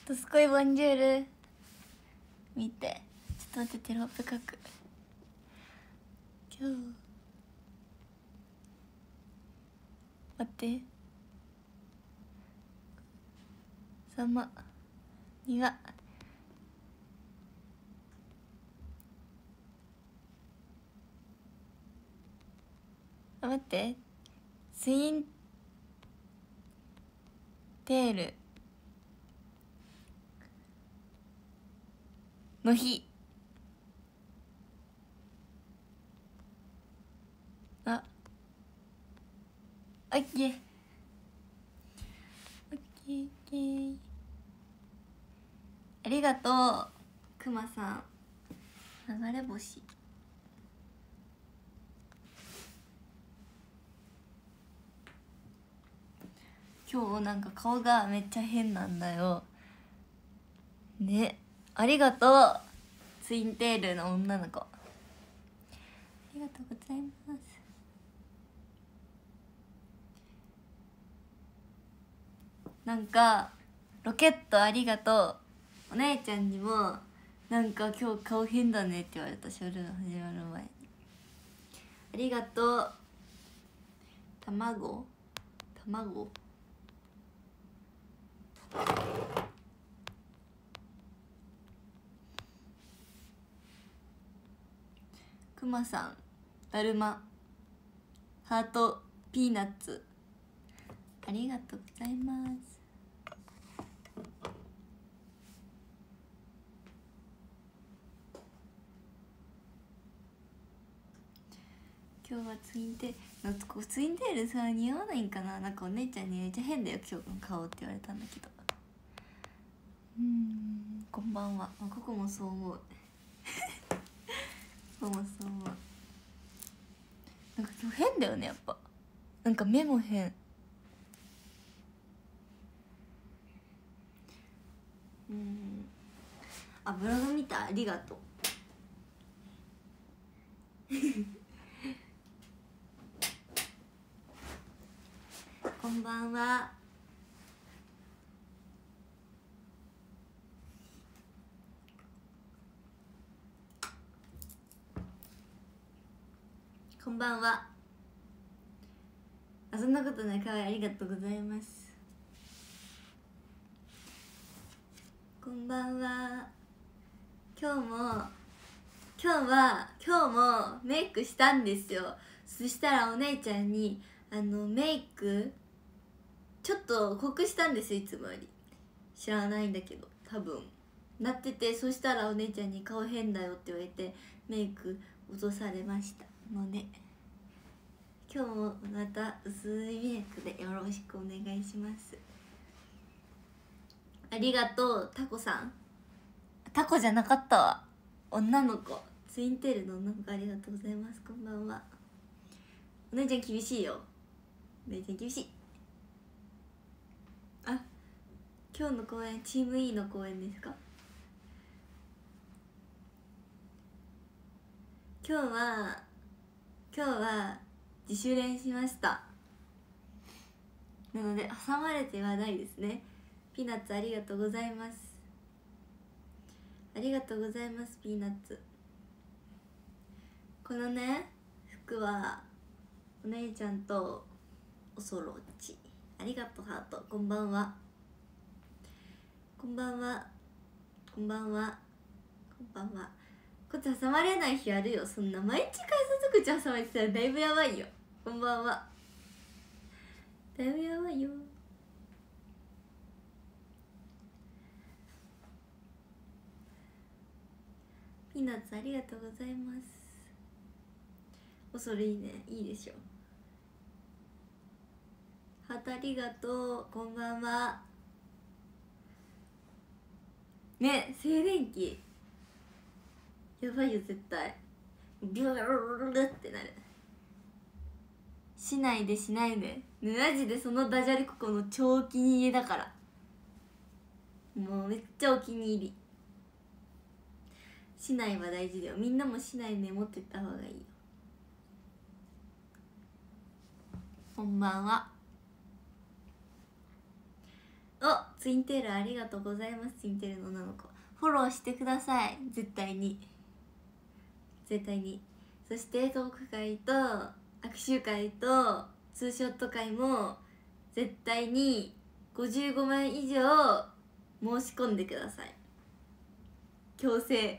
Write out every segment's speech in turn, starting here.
ドスコイボンジュール見て、ちょっと待って、テロップ書く。今日待って、様には待って、ツインテールの日、あ、オッケーオッケーオッケー、ありがとうくまさん。流れ星、今日なんか顔がめっちゃ変なんだよね。ありがとうツインテールの女の子、ありがとうございます。なんかロケットありがとう、お姉ちゃんにもなんか今日顔変だねって言われた、ショールーム始まる前に。ありがとう卵くまさん、だるま、ハート、ピーナッツ、ありがとうございます。今日はツインテール、ツインテールさ似合わないんかな。なんかお姉ちゃんにめっちゃ変だよ今日の顔って言われたんだけど、こんばんは。ここもそう思うここもそう思う。なんか今日変だよね、やっぱ。なんか目も変。あ、ブログ見た、ありがとうこんばんは。こんばんは。あ、そんなことない、かわいい、ありがとうございます。こんばんは。今日もメイクしたんですよ。そしたらお姉ちゃんにメイクちょっと濃くしたんですよ、いつもより。知らないんだけど多分なってて、そしたらお姉ちゃんに顔変だよって言われてメイク落とされましたので、今日もまた薄いメイクでよろしくお願いします。ありがとうタコさん。タコじゃなかったわ、女の子、ツインテールの女の子、ありがとうございます。こんばんは。お姉ちゃん厳しいよ、お姉ちゃん厳しい。あ、今日の公演チーム E の公演ですか。今日は自主練しました。なので挟まれてはないですね。ピーナッツありがとうございます。ありがとうございます、ピーナッツ。このね服はお姉ちゃんとおそろち、ありがとうハート。こんばんは。こんばんは。こんばんは。こんばんは。こっち挟まれない日あるよ。そんな毎日改札口挟まれてたらだいぶやばいよ。こんばんは。だいぶやばいよ。ピーナッツありがとうございます。おそれいいね、いいでしょ。ハートありがとう。こんばんは。ね、静電気やばいよ絶対。ビュルってなる。しないでしないで、ね、マジでそのダジャレここの超お気に入りだから、もうめっちゃお気に入り。しないは大事だよ。みんなもしないね持ってった方がいいよ。こんばんは。 お、ツインテールありがとうございます。ツインテールの女の子フォローしてください。絶対に絶対に。そしてトーク会と握手会とツーショット会も絶対に55枚以上申し込んでください。強制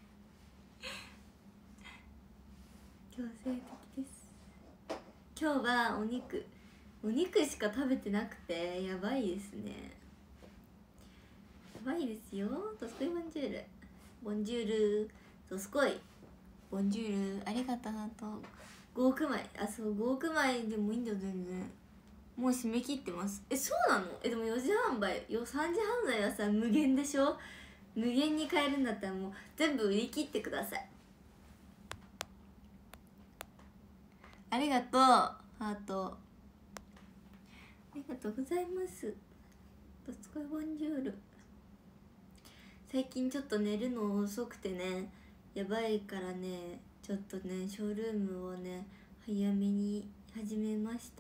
強制的です。今日はお肉しか食べてなくてやばいですね。やばいですよ。ドスコイボンジュールボンジュールドスコイボンジュールありがとうと5億枚。あ、そう5億枚でもいいんだよ全然。もう締め切ってます。そうなの？でも4時販売3時販売はさ無限でしょ。無限に買えるんだったらもう全部売り切ってください。ありがとうハートありがとうございます。ドスコイボンジュール最近ちょっと寝るの遅くてねやばいからね、ちょっとねショールームをね早めに始めました。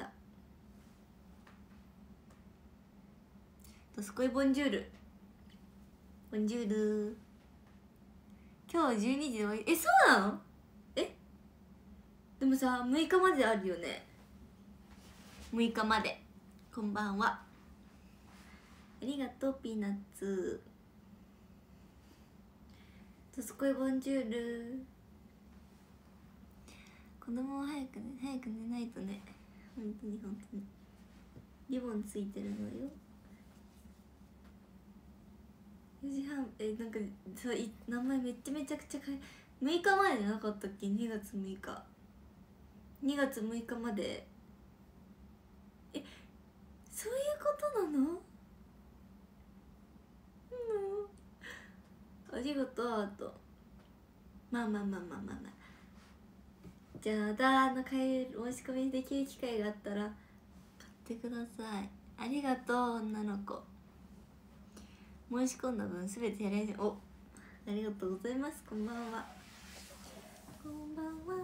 ドスコイボンジュールボンジュール今日12時で終わり。そうなの？でもさ6日まであるよね。6日まで。こんばんはありがとうピーナッツ。ドスコイボンジュール子供は早く寝ないとね。本当にリボンついてるのよ。4時半なんかそう名前めちゃくちゃ6日前じゃなかったっけ。2月6日2月6日まで。そういうことなの？ありがとう。あとまあじゃあ申し込みできる機会があったら買ってください。ありがとう女の子。申し込んだ分すべてやれる。お、ありがとうございます。こんばんはこんばんは。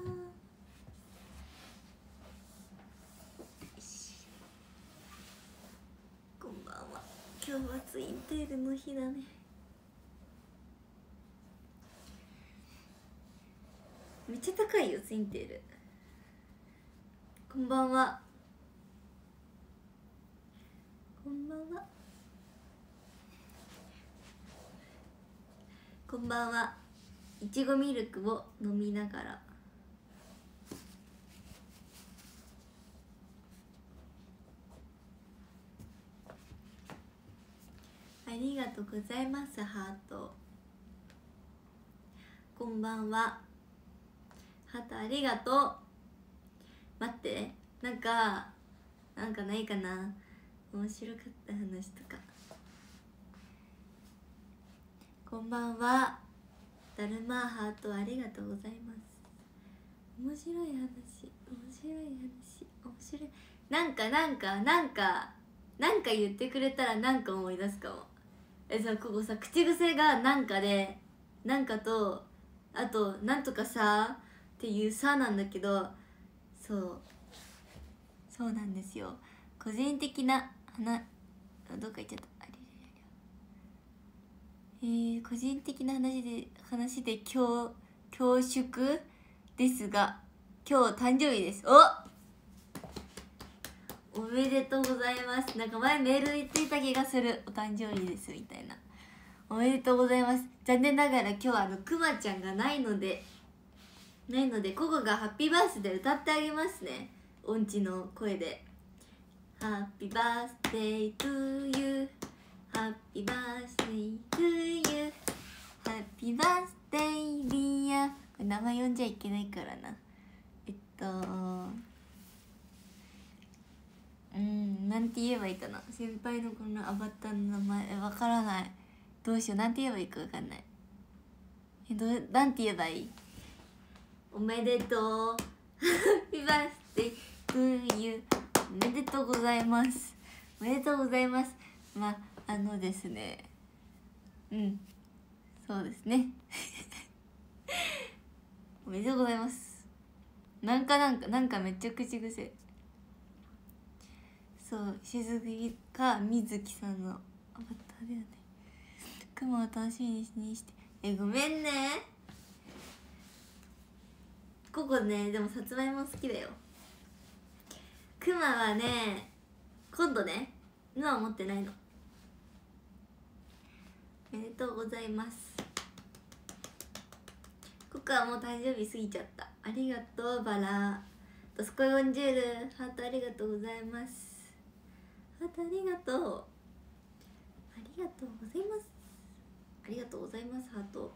こんばんは。今日はツインテールの日だね。めっちゃ高いよツインテール。こんばんはこんばんはこんばんは。いちごミルクを飲みながらありがとうございます。ハートこんばんは。ハートありがとう。待って、なんかないかな。面白かった話とか。こんばんは。だるまハートありがとうございます。面白い話なんか言ってくれたらなんか思い出すかも。さここさ口癖がなんかでなんかとあとなんとかさっていうさなんだけど、そうなんですよ。個人的などっか行っちゃった。個人的な話で恐縮ですが今日誕生日です。おめでとうございます。なんか前メール言っていた気がする。お誕生日ですみたいな。おめでとうございます。残念ながら今日はくまちゃんがないのでココがハッピーバースデー歌ってあげますね。音痴の声で。ハッピーバースデートゥーユーハッピーバースデートゥーユーハッピーバースデーリア。これ名前呼んじゃいけないからな。なんて言えばいいかな。先輩のこのアバターの名前わからない。どうしよう。なんて言えばいいかわかんない。なんて言えばいい。おめでとうハッピーバースデートゥーユー。おめでとうございます。おめでとうございます。ですね、そうですねおめでとうございます。なんかめっちゃ口癖。 そうしずくかみずきさんのアバターだよね。クマを楽しみにしてごめんねここね。でもさつまいも好きだよ。クマはね今度ね今は持ってないの。おめでとうございます。ココはもう誕生日過ぎちゃった。ありがとうバラ。ドスコイボンジュールハートありがとうございます。ハートありがとう。ありがとうございます。ありがとうございますハート。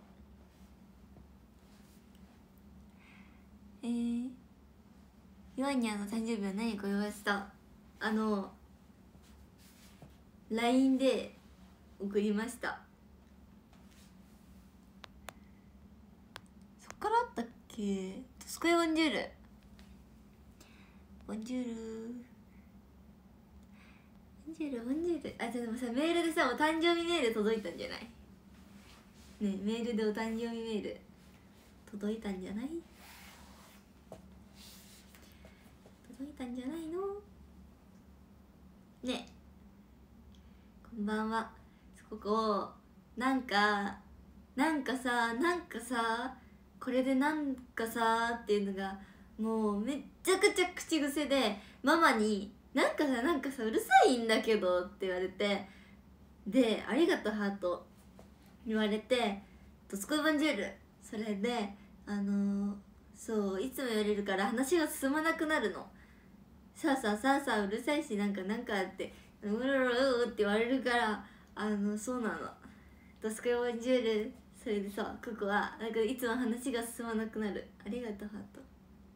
ヨアニャンの誕生日は何ご用意した？LINE で送りました。そっからあったっけ？ドスコイボンジュールボンジュールボンジュールボンジュール。あ、でもさメールでさお誕生日メール届いたんじゃない？ね、メールでお誕生日メール届いたんじゃない？届いたんじゃないの？ね、こんばんは。ここなんかさこれでなんかさっていうのがもうめっちゃくちゃ口癖でママになんかさうるさいんだけどって言われて、でありがとうハート言われてドスコイボンジュール。それでそういつも言われるから話が進まなくなるの。さあうるさいしなんかってうるって言われるからそうなの。ドスコイボンジュール。それでさココはなんかいつも話が進まなくなる。ありがとうハート。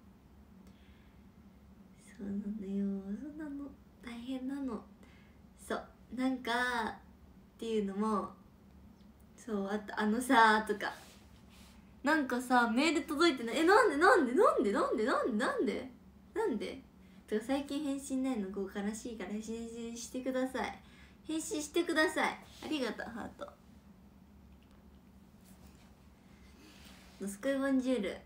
そうなのよ、そうなの、大変なの。そうなんかっていうのもそうあとさとかなんかさメール届いてない。なんでとか最近返信ないのこう悲しいから返信してください。返信してください。ありがとうハート。ドスコイボンジュール。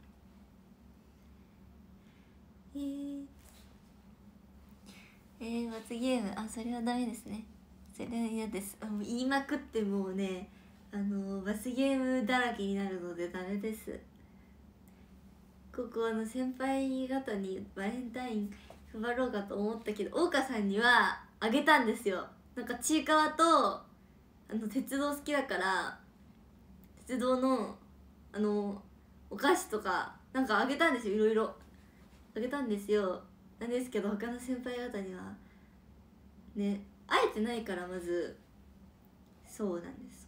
罰ゲームそれはダメですね。それは嫌です。もう言いまくってもうね罰ゲームだらけになるのでダメです。ここ先輩方にバレンタイン配ろうかと思ったけど大岡さんにはあげたんですよ。なんかちいかわと鉄道好きだから鉄道のお菓子とかなんかあげたんですよ。いろいろあげたんですよ。なんですけど他の先輩方にはね会えてないからまずそうなんです。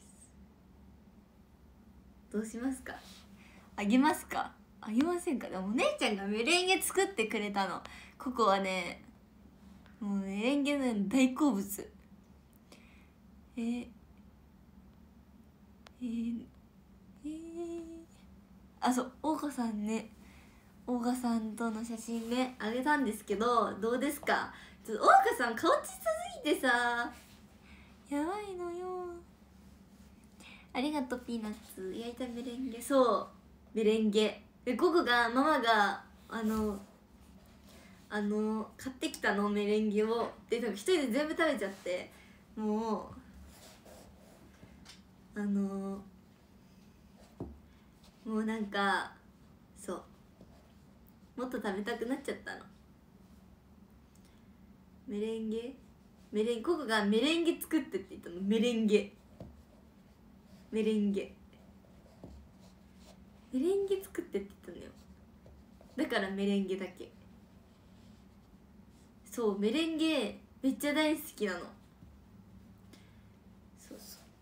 どうしますか？あげますか？あげませんか？でもお姉ちゃんがメレンゲ作ってくれたの。ここはねもうメレンゲの大好物。そう大岡さんね、大岡さんとの写真ねあげたんですけどどうですか？ちょっと大岡さん顔小さすぎてさやばいのよ。ありがとうピーナッツ。焼いたメレンゲ。そうメレンゲでママが買ってきたのメレンゲをで一人で全部食べちゃってもうもうなんかそうもっと食べたくなっちゃったの。メレンゲココがメレンゲ作ってって言ったの。メレンゲ作ってって言ったのよ。だからメレンゲだけ。そうメレンゲめっちゃ大好きなの。そう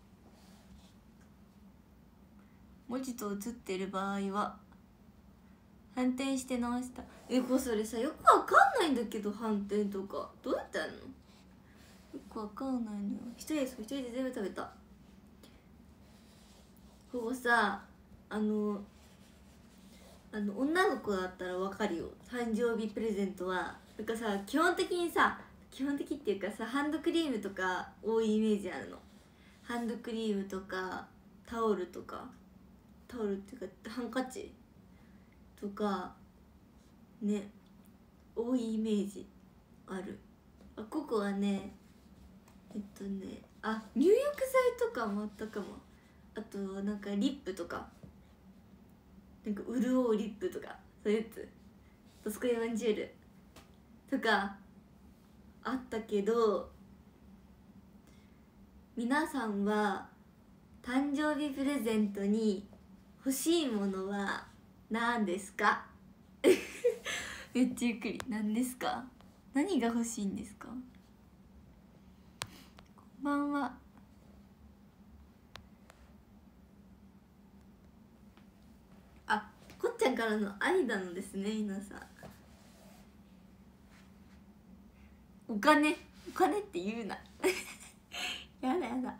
文字と写ってる場合は反転して直した。それさよくわかんないんだけど反転とかどうやってやるの？よくわかんないのよ。一人で全部食べた。ここさ女の子だったらわかるよ。誕生日プレゼントはなんかさ基本的っていうかさハンドクリームとか多いイメージあるの。ハンドクリームとかタオルっていうかハンカチとかね多いイメージある。 ここはね入浴剤とかもあったかも。あとなんかリップとか、なんか潤うリップとか、そういうやつ、ドスコイワンジュールとかあったけど、皆さんは誕生日プレゼントに欲しいものは何ですか？めっちゃゆっくり。何ですか？何が欲しいんですか？こんばんは。こっちゃんからの愛なのですね。皆さん、お金って言うな。やだやだ。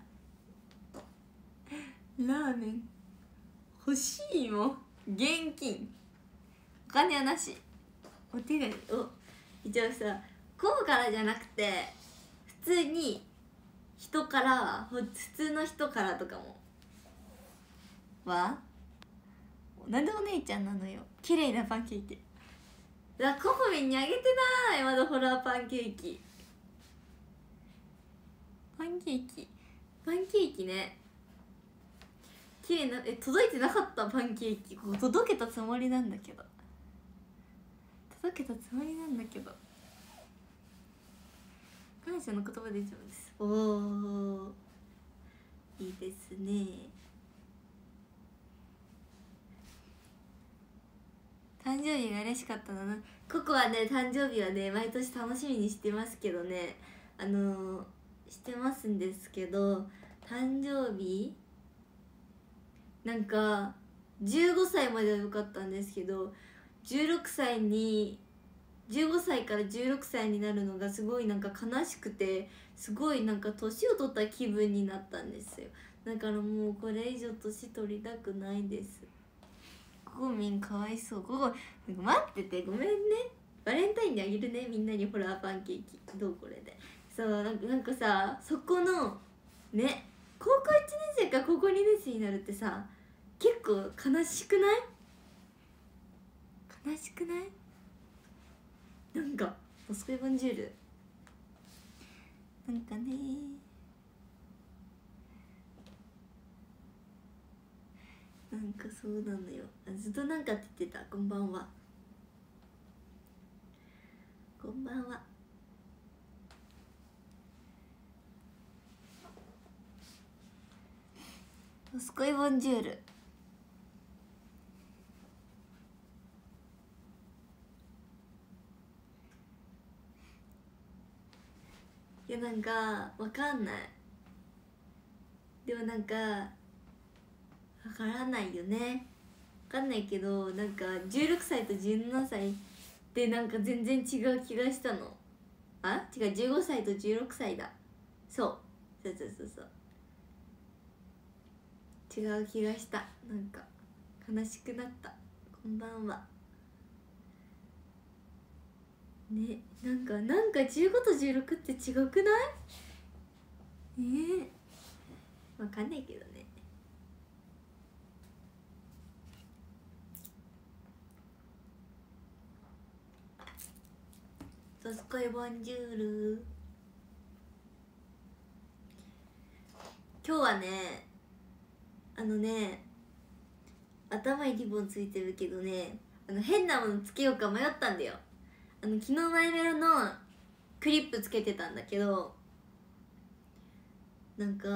ラーメン欲しいもん。現金、お金はなし。お手紙を一応さ、こうからじゃなくて普通に人からは、普通の人からとかもは、なんでお姉ちゃんなのよ。綺麗なパンケーキ。ココミンにあげてない。まだホラーパンケーキね。綺麗な、届いてなかった。パンケーキ届けたつもりなんだけど、感謝の言葉で以上です。おー、いいですね。誕生日が嬉しかったな。ココはね、誕生日はね、毎年楽しみにしてますけどね、してますんですけど、誕生日なんか15歳までは良かったんですけど、15歳から16歳になるのがすごいなんか悲しくて、すごいなんか年を取った気分になったんですよ。だからもうこれ以上年取りたくないです。ココミンかわいそう。ここ待ってて、ごめんね。バレンタインであげるね、みんなにホラーパンケーキ。どうこれで。そう、なんかさ、そこのね、高校1年生から高校2年生になるってさ、結構悲しくない？なんかモスクワボンジュールなんかね、なんかそうなのよ。ずっとなんかって言ってた。こんばんは。モスクワボンジュール。いや、なんかわかんない。でもなんかわからないよね。わかんないけど、なんか16歳と17歳ってなんか全然違う気がしたの。違う、15歳と16歳だ。そう違う気がした。なんか悲しくなった。こんばんはね。なんか15と16って違くない？わかんないけどね。ドスコイボンジュール。今日はね、頭にリボンついてるけどね、変なものつけようか迷ったんだよ。昨日マイメロのクリップつけてたんだけど、今日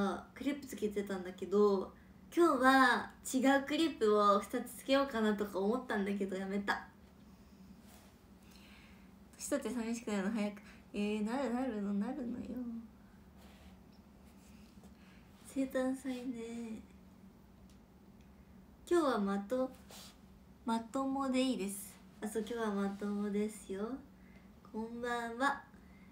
は違うクリップを2つつけようかなとか思ったんだけどやめた。年取って寂しくなるの早く。なるのよ。生誕祭ね。今日はまともでいいです。今日はまともですよ。こんばんは。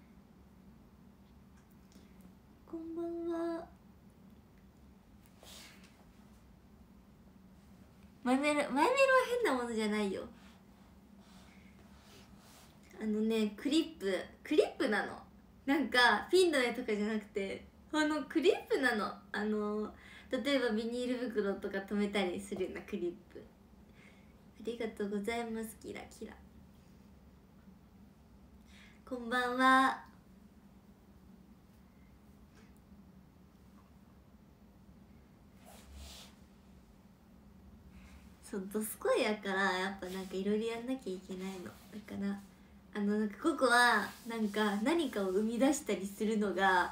マイメロは変なものじゃないよ。クリップなの。なんかピンの絵とかじゃなくて、クリップなの。例えばビニール袋とか留めたりするようなクリップ。ありがとうございます。キラキラ。こんばんは。 そうドスコイやからやっぱなんかいろいろやんなきゃいけないの。だからなんかココはなんか何かを生み出したりするのが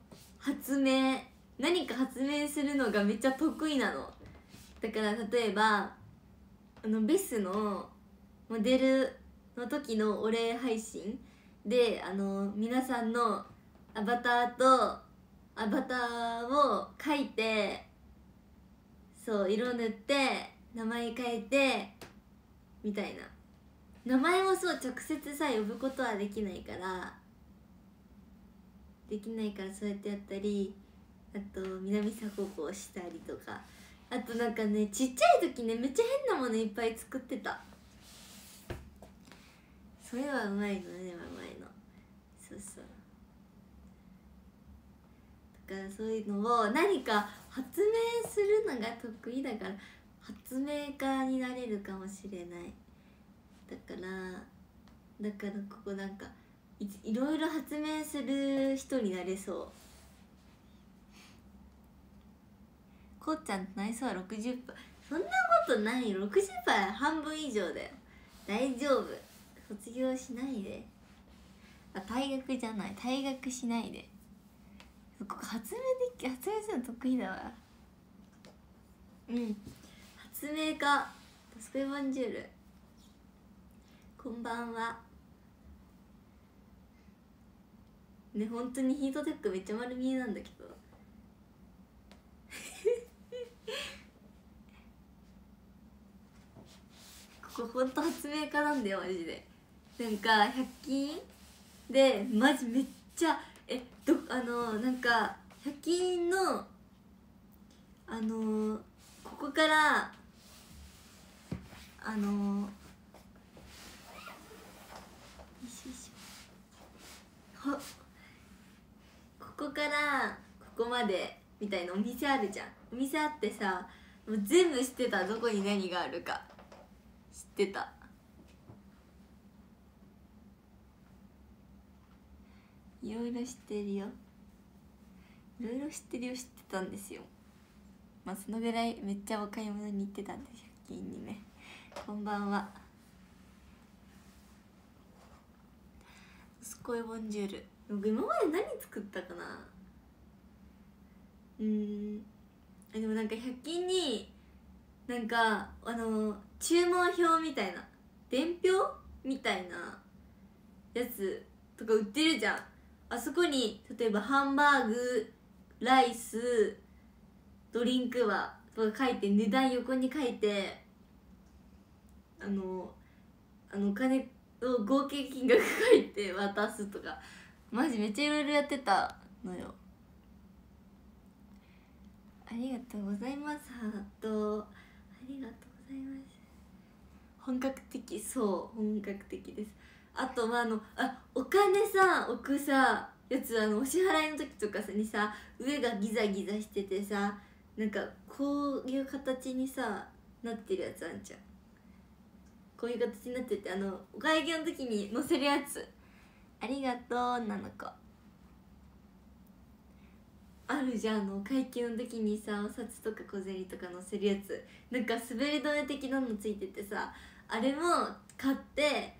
何か発明するのがめっちゃ得意なの。だから例えばベスのモデルの時のお礼配信で皆さんのアバターを描いて、そう色塗って名前書いてみたいな。名前をそう直接さ呼ぶことはできないからそうやってやったり、あと南鎖国をしたりとか、あとなんかねちっちゃい時ねめっちゃ変なものいっぱい作ってた。それはうまいのね、うまいの。そうそう、だからそういうのを何か発明するのが得意だから発明家になれるかもしれない。だからここなんかいろいろ発明する人になれそう。こうちゃん内装は 60%。 そんなことないよ。 60% 半分以上だよ。大丈夫、卒業しないで。退学しないで。ここ発明するの得意だわ。発明家スクエボンジュール、こんばんはね。本当にヒートテックめっちゃ丸見えなんだけどここほんと発明家なんだよマジで。なんか100均でマジめっちゃなんか100均のここからここからここまでみたいなお店あるじゃん。お店あってさ、もう全部知ってた。どこに何があるか知ってた。いろいろ知ってるよ、知ってたんですよ。まあそのぐらいめっちゃお買い物に行ってたんで、100均にね。こんばんは。スコイボンジュール、今まで何作ったかな。でもなんか100均になんか注文表みたいな伝票みたいなやつとか売ってるじゃん。あそこに例えばハンバーグ、ライス、ドリンクはとか書いて、値段横に書いて、お金を合計金額書いて渡すとか、マジめっちゃいろいろやってたのよ。ありがとうございます。ハートありがとうございます。本格的、そう本格的です。あとはお金さ置くさやつ、お支払いの時とかにさ上がギザギザしててさ、なんかこういう形にさなってるやつあんじゃん。こういう形になっててお会計の時に載せるやつ。ありがとう女の子。あるじゃん、お会計の時にさお札とか小銭とか載せるやつ、なんか滑り止め的なのついててさ、あれも買って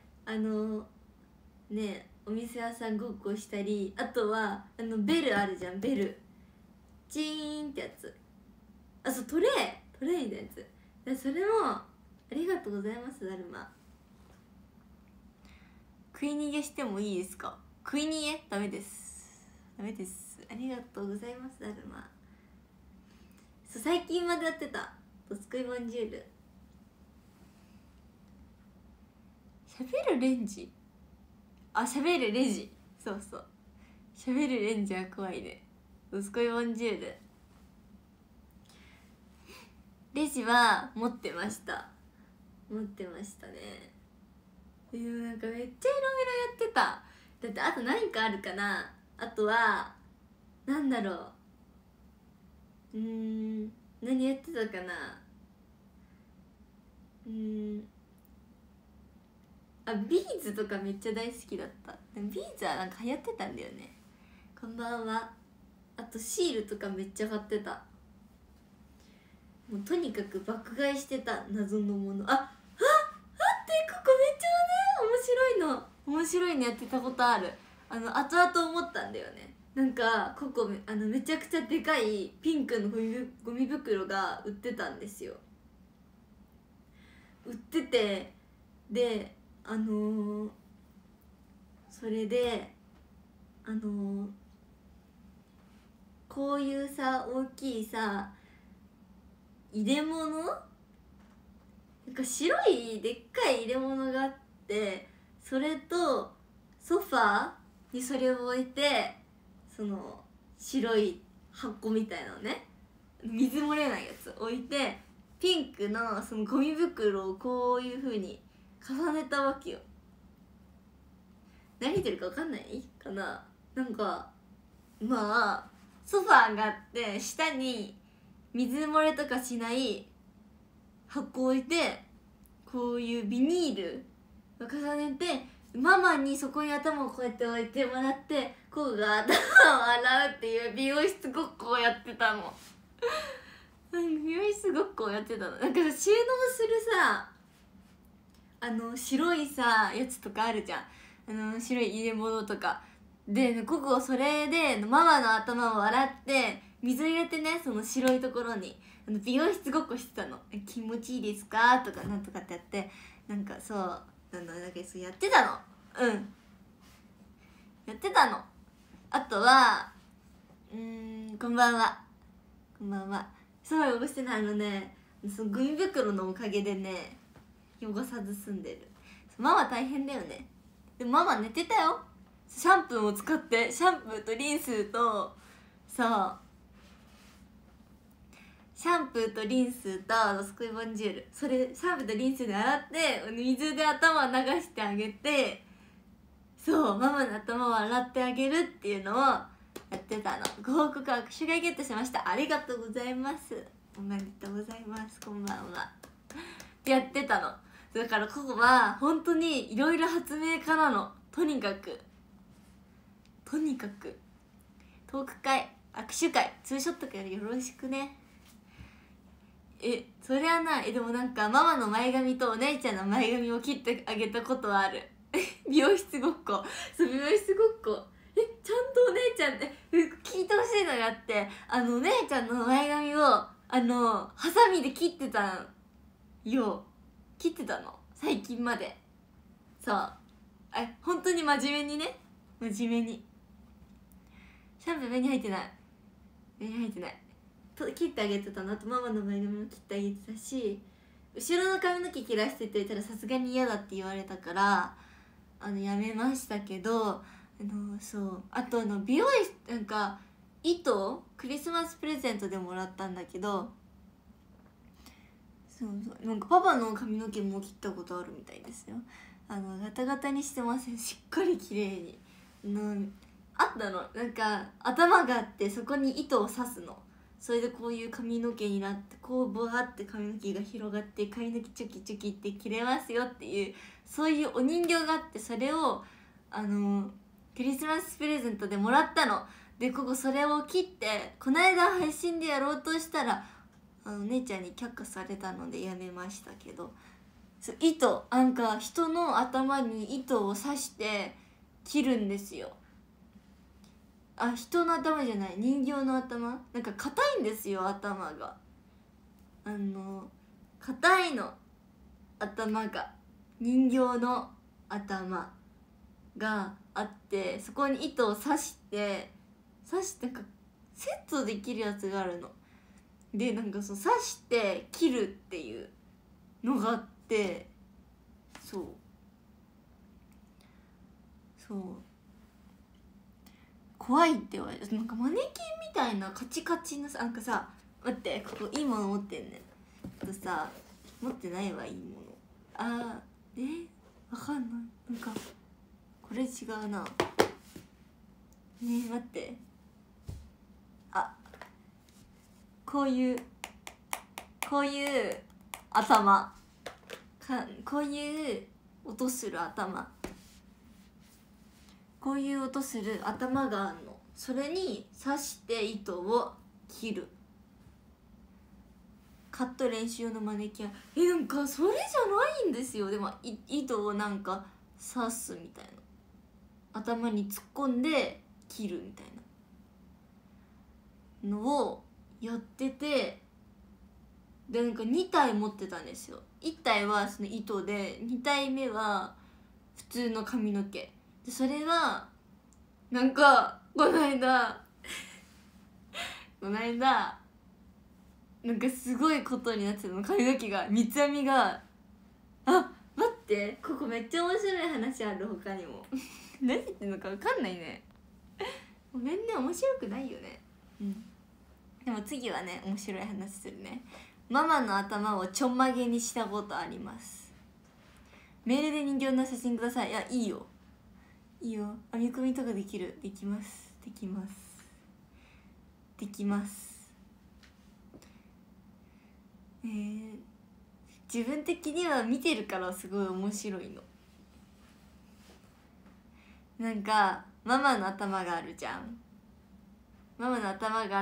ねお店屋さんごっこしたり、あとはベルあるじゃん、ベルチーンってやつ、そうトレイのやつ、それもありがとうございます。だるま食い逃げしてもいいですか。食い逃げダメです、ダメです。ありがとうございます。だるまそう最近までやってたドスコイボンジュール。喋るレンジ、喋るレジ、そう喋るレンジは怖いね。ドスコイボンジュールレジは持ってましたね。でもなんかめっちゃいろいろやってた。だってあと何かあるかな。あとはなんだろう、何やってたかな。ビーズとかめっちゃ大好きだった。でもビーズはなんか流行ってたんだよね。こんばんは。あとシールとかめっちゃ買ってた。 もうとにかく爆買いしてた謎のもの。待って、ここめっちゃね面白いのやってたことある。後々思ったんだよね。なんかここめちゃくちゃでかいピンクのゴミ袋が売ってたんですよ。売ってて、でそれでこういうさ大きいさ入れ物、なんか白いでっかい入れ物があって、それとソファーにそれを置いて、その白い箱みたいなのね、水漏れないやつ置いて、ピンクのそのゴミ袋をこういう風に重ねたわけよ。何言ってるか分かんないかな。なんかまあソファーがあって、下に水漏れとかしない箱置いて、こういうビニールを重ねて、ママにそこに頭をこうやって置いてもらって、こうが頭を洗うっていう美容室ごっこをやってたの。美容室ごっこをやってたの。なんか収納するさ白いさやつとかあるじゃん。白い入れ物とかで、ここそれでママの頭を洗って水入れてね、その白いところに美容室ごっこしてたの。気持ちいいですかとかなんとかってやって、なんかそうなんかそうやってたの。やってたの。あとはこんばんは、こんばんは。そう汚してないそのゴミ袋のおかげでね汚さず済んでる。ママ大変だよね。でもママ寝てたよ。シャンプーを使って、シャンプーとリンスとシャンプーとリンスとスコイボンジュール、それシャンプーとリンスで洗って水で頭を流してあげて、ママの頭を洗ってあげるっていうのをやってたの。ご報告握手会ゲットしました。ありがとうございます。おめでとうございます。こんばんは。ってやってたの。だからここは本当にいろいろ発明家なの。とにかくトーク会、握手会、ツーショット会よろしくね。それはない。でもなんかママの前髪とお姉ちゃんの前髪を切ってあげたことはある。美容室ごっこ。美容室ごっこ。ちゃんとお姉ちゃんって聞いてほしいのがあって、お姉ちゃんの前髪をハサミで切ってたんよ。切ってたの最近まで。本当に真面目にね、真面目に。シャンプー目に入ってない、と切ってあげてたの。あとママの前髪も切ってあげてたし、後ろの髪の毛切らしてって言ったらさすがに嫌だって言われたからやめましたけど、あと美容室なんか糸クリスマスプレゼントでもらったんだけど、なんかパパの髪の毛も切ったことあるみたいですよ。ガタガタにしてません。しっかり綺麗にあったの。なんか頭があって、そこに糸を刺すの。それでこういう髪の毛になって、こうボワって髪の毛が広がって、髪の毛チョキチョキって切れますよっていう、そういうお人形があって、それをクリスマスプレゼントでもらったの。でここそれを切って、この間配信でやろうとしたら姉ちゃんに却下されたのでやめましたけど、糸なんか人の頭に糸を刺して切るんですよ。人の頭じゃない、人形の頭。なんか硬いんですよ、頭が。硬いの、頭が。人形の頭があって、そこに糸を刺してなんかセットできるやつがあるので、なんか刺して切るっていうのがあって、怖いって言われる。なんかマネキンみたいなカチカチのなんかさ、待って、ここいいもの持ってんねんとさ、持ってないわ、いいもの。わかんない。なんかこれ違うな。待って、こういう頭こういう音する頭、こういう音する頭があるの。それに刺して糸を切る。 カット練習用のマネキン、なんかそれじゃないんですよ。でも糸をなんか刺すみたいな、頭に突っ込んで切るみたいなのをやってて、でなんか2体持ってたんですよ。1体はその糸で、2体目は普通の髪の毛で、それはなんかこの間なんかすごいことになってたの。髪の毛が、三つ編みが、あ、待って、ここめっちゃ面白い話ある。他にも何言ってんのか分かんないね。ごめんね、面白くないよね。でも次はね、面白い話するね。ママの頭をちょんまげにしたことあります。メールで人形の写真ください。いや、いいよいいよ、編み込みとかできる。できます。自分的には見てるからすごい面白いの。なんかママの頭があるじゃん。ママの頭があって、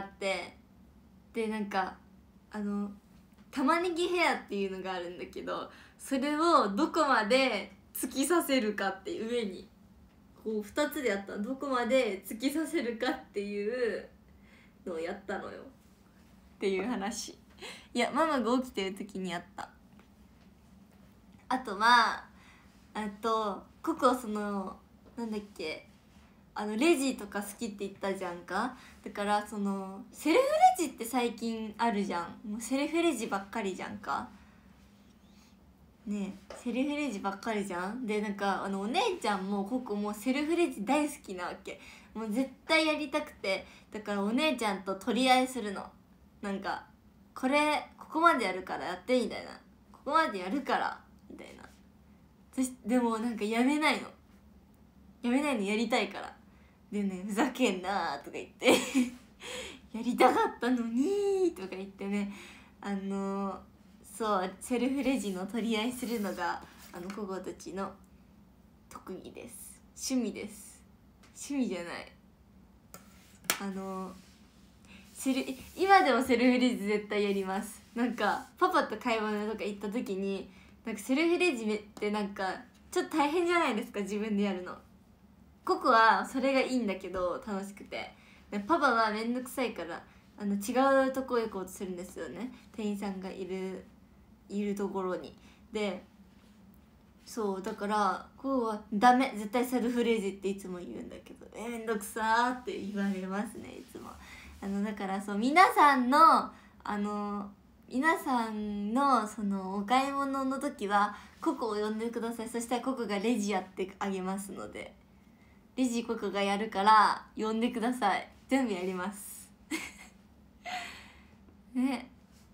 でなんか玉ねぎヘアっていうのがあるんだけど、それをどこまで突き刺せるかっていう、上にこう2つでやった。どこまで突き刺せるかっていうのをやったのよっていう話。いや、ママが起きてる時にやった。あとはココそのなんだっけ、レジとか好きって言ったじゃんか。だからそのセルフレジって最近あるじゃん。もうセルフレジばっかりじゃんかね。セルフレジばっかりじゃん。でなんかお姉ちゃんもココもセルフレジ大好きなわけ。もう絶対やりたくて、だからお姉ちゃんと取り合いするの。なんかここまでやるからやってみたいな、ここまでやるからみたいな。でもなんかやめないのやりたいから。でね、ふざけんなとか言ってやりたかったのにとか言ってね、そうセルフレジの取り合いするのがココたちの特技です。趣味です。趣味じゃない、今でもセルフレジ絶対やります。なんかパパと買い物とか行った時に、なんかセルフレジってなんかちょっと大変じゃないですか、自分でやるの。ココはそれがいいんだけど楽しくて、でパパはめんどくさいから違うとこ行こうとするんですよね、店員さんがいるところに。でそうだからココはダメ、絶対セルフレジっていつも言うんだけど、めんどくさーって言われますね、いつも。だからそう、皆さんのそのお買い物の時はココを呼んでください。そしたらココがレジやってあげますので、レジココがやるから呼んでください。全部やりますね。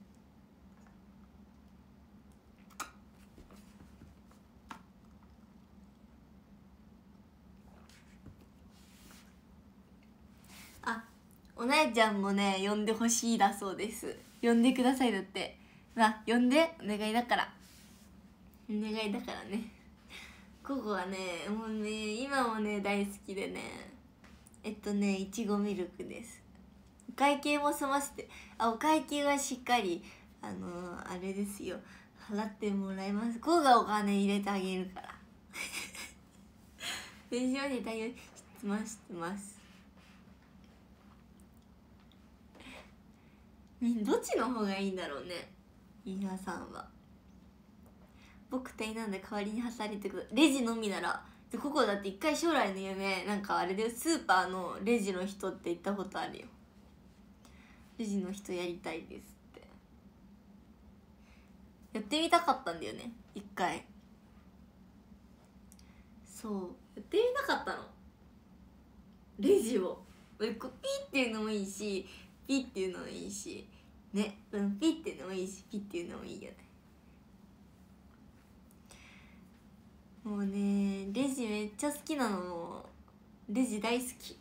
あ、お姉ちゃんもね呼んでほしいだそうです。呼んでくださいだって。呼んで、お願いだから、お願いだからね。ココはねもうね今もね大好きでね、いちごミルクです。お会計も済ませて、お会計はしっかりあれですよ、払ってもらいます。ココがお金入れてあげるから電子マネー対応してます。どっちの方がいいんだろうね、皆さんは。僕店員なんで代わりに働いてくる。レジのみなら。でここだって一回将来の夢、なんかあれでスーパーのレジの人って言ったことあるよ。レジの人やりたいですってやってみたかったんだよね、一回。そうやってみたかったの、レジを。ピーっていうのもいいし、ピーっていうのもいいしね、ピーっていうのもいいし、ピーっていうのもいいよね。もうねレジめっちゃ好きなの。もうレジ大好き。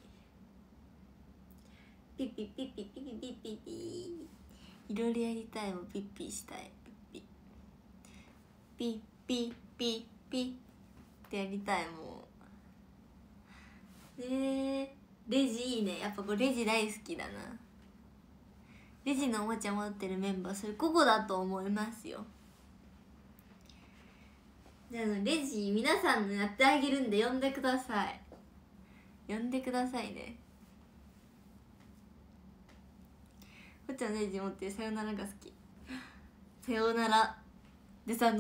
ピッピッピッピッピッピッピッピッピッ、いろいろやりたいもん。ピッピしたい、ピッピッピッピッピッってやりたいもん。レジいいね、やっぱこれレジ大好きだな。 レジのおもちゃ持ってるメンバー、それココだと思いますよ。じゃあレジ皆さんのやってあげるんで呼んでください。呼んでくださいね。こっちゃんレジ持ってるさよならが好き。さよならでさ、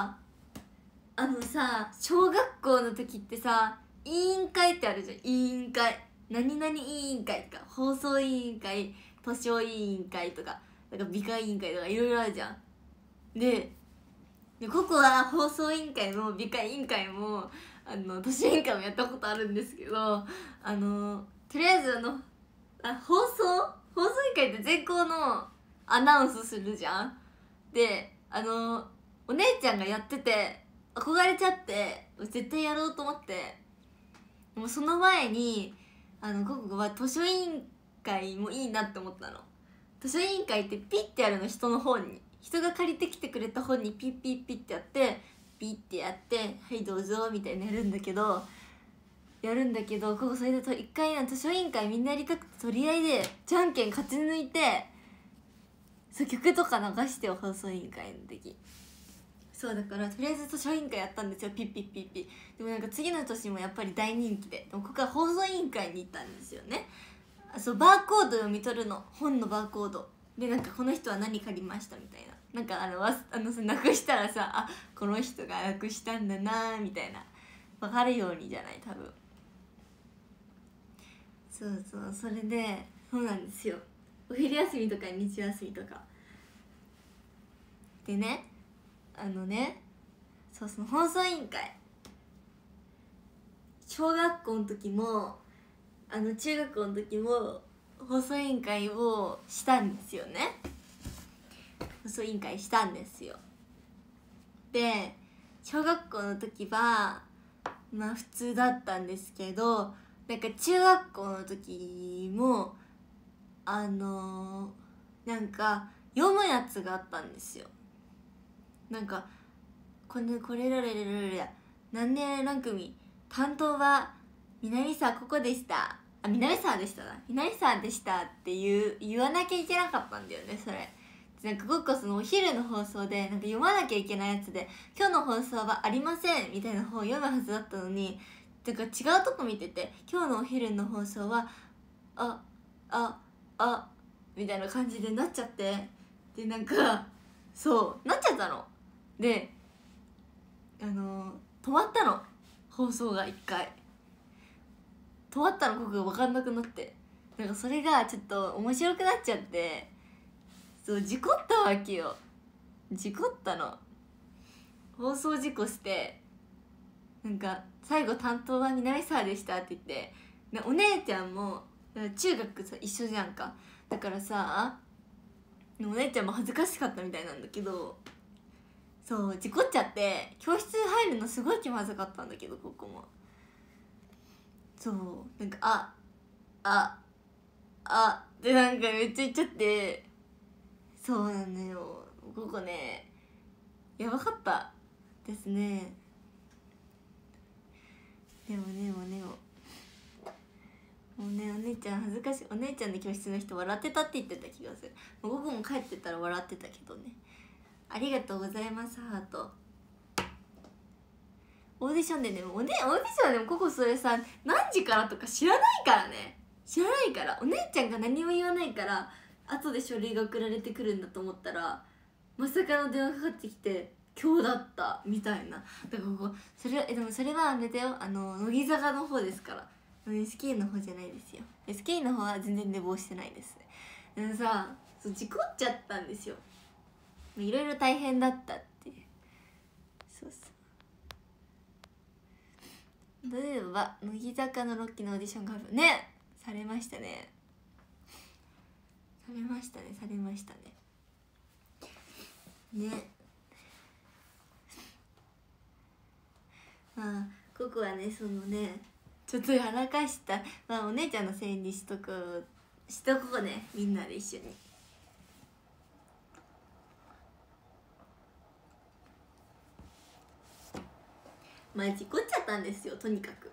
小学校の時ってさ、委員会ってあるじゃん。委員会、何々委員会とか、放送委員会、図書委員会とか、なんか美化委員会とかいろいろあるじゃん。でここは放送委員会も美化委員会も図書委員会もやったことあるんですけど、とりあえず放送委員会って全校のアナウンスするじゃん。でお姉ちゃんがやってて憧れちゃって、絶対やろうと思って、もうその前にここは図書委員会もいいなって思ったの。図書委員会ってピッてやるの、人の本に、人が借りてきてくれた本にピッピッピッってやって、ピッてやってはいどうぞみたいなやるんだけど、ここそれで一回図書委員会みんなやりたくて、取り合いでじゃんけん勝ち抜いて、そう曲とか流してよ、放送委員会の時。そうだからとりあえず図書委員会やったんですよ、ピッピッピッピッ。でもなんか次の年もやっぱり大人気で、でもここは放送委員会に行ったんですよね。そうバーコード読み取るの、本のバーコードで、なんかこの人は何借りましたみたいな、なんかなくしたらさ、あ、この人がなくしたんだなみたいな、分かるようにじゃない、多分。そうそれでそうなんですよ。お昼休みとか日休みとかでね、その放送委員会、小学校の時も中学校の時も放送委員会をしたんですよね。放送委員会したんですよ。で小学校の時はまあ普通だったんですけど、なんか中学校の時もなんか読むやつがあったんですよ。なんかこれら何年何組担当は南沢ここでした、南沢でしたって言わなきゃいけなかったんだよね、それ。なんかごっこそのお昼の放送でなんか読まなきゃいけないやつで、今日の放送はありませんみたいな本を読むはずだったのに、なんか違うとこ見てて、今日のお昼の放送はみたいな感じでなっちゃって、でなんかそうなっちゃったので、止まったの、放送が一回止まったの、ここが分かんなくなって、なんかそれがちょっと面白くなっちゃって、そう事故ったわけよ。事故ったの、放送事故して、なんか最後担当は南沢でしたって言って、お姉ちゃんも中学さ一緒じゃんか、だからさお姉ちゃんも恥ずかしかったみたいなんだけど、そう事故っちゃって教室入るのすごい気まずかったんだけど、ここもそうなんかでなんかめっちゃ言っちゃって、そうなのよ、ここねやばかったですね。でももうね、お姉ちゃん恥ずかしい、お姉ちゃんの教室の人笑ってたって言ってた気がする。もう午後も帰ってたら笑ってたけどね。ありがとうございます、ハート。オーディションでね、オーディションでもここそれさ、何時からとか知らないからね、お姉ちゃんが何も言わないから後で書類が送られてくるんだと思ったら、まさかの電話かかってきて今日だったみたいな。だからここでもそれはあれだよ、乃木坂の方ですから、SK の方じゃないですよ。 SK の方は全然寝坊してないです。でもさ、事故っちゃったんですよ、いろいろ大変だったっていう。そう例えば乃木坂の6期のオーディションがね、されましたね。まあここはね、そのねちょっとやらかした、まあお姉ちゃんのせいにしとこうね、みんなで一緒に。まあ事故っちゃったんですよ、とにかく。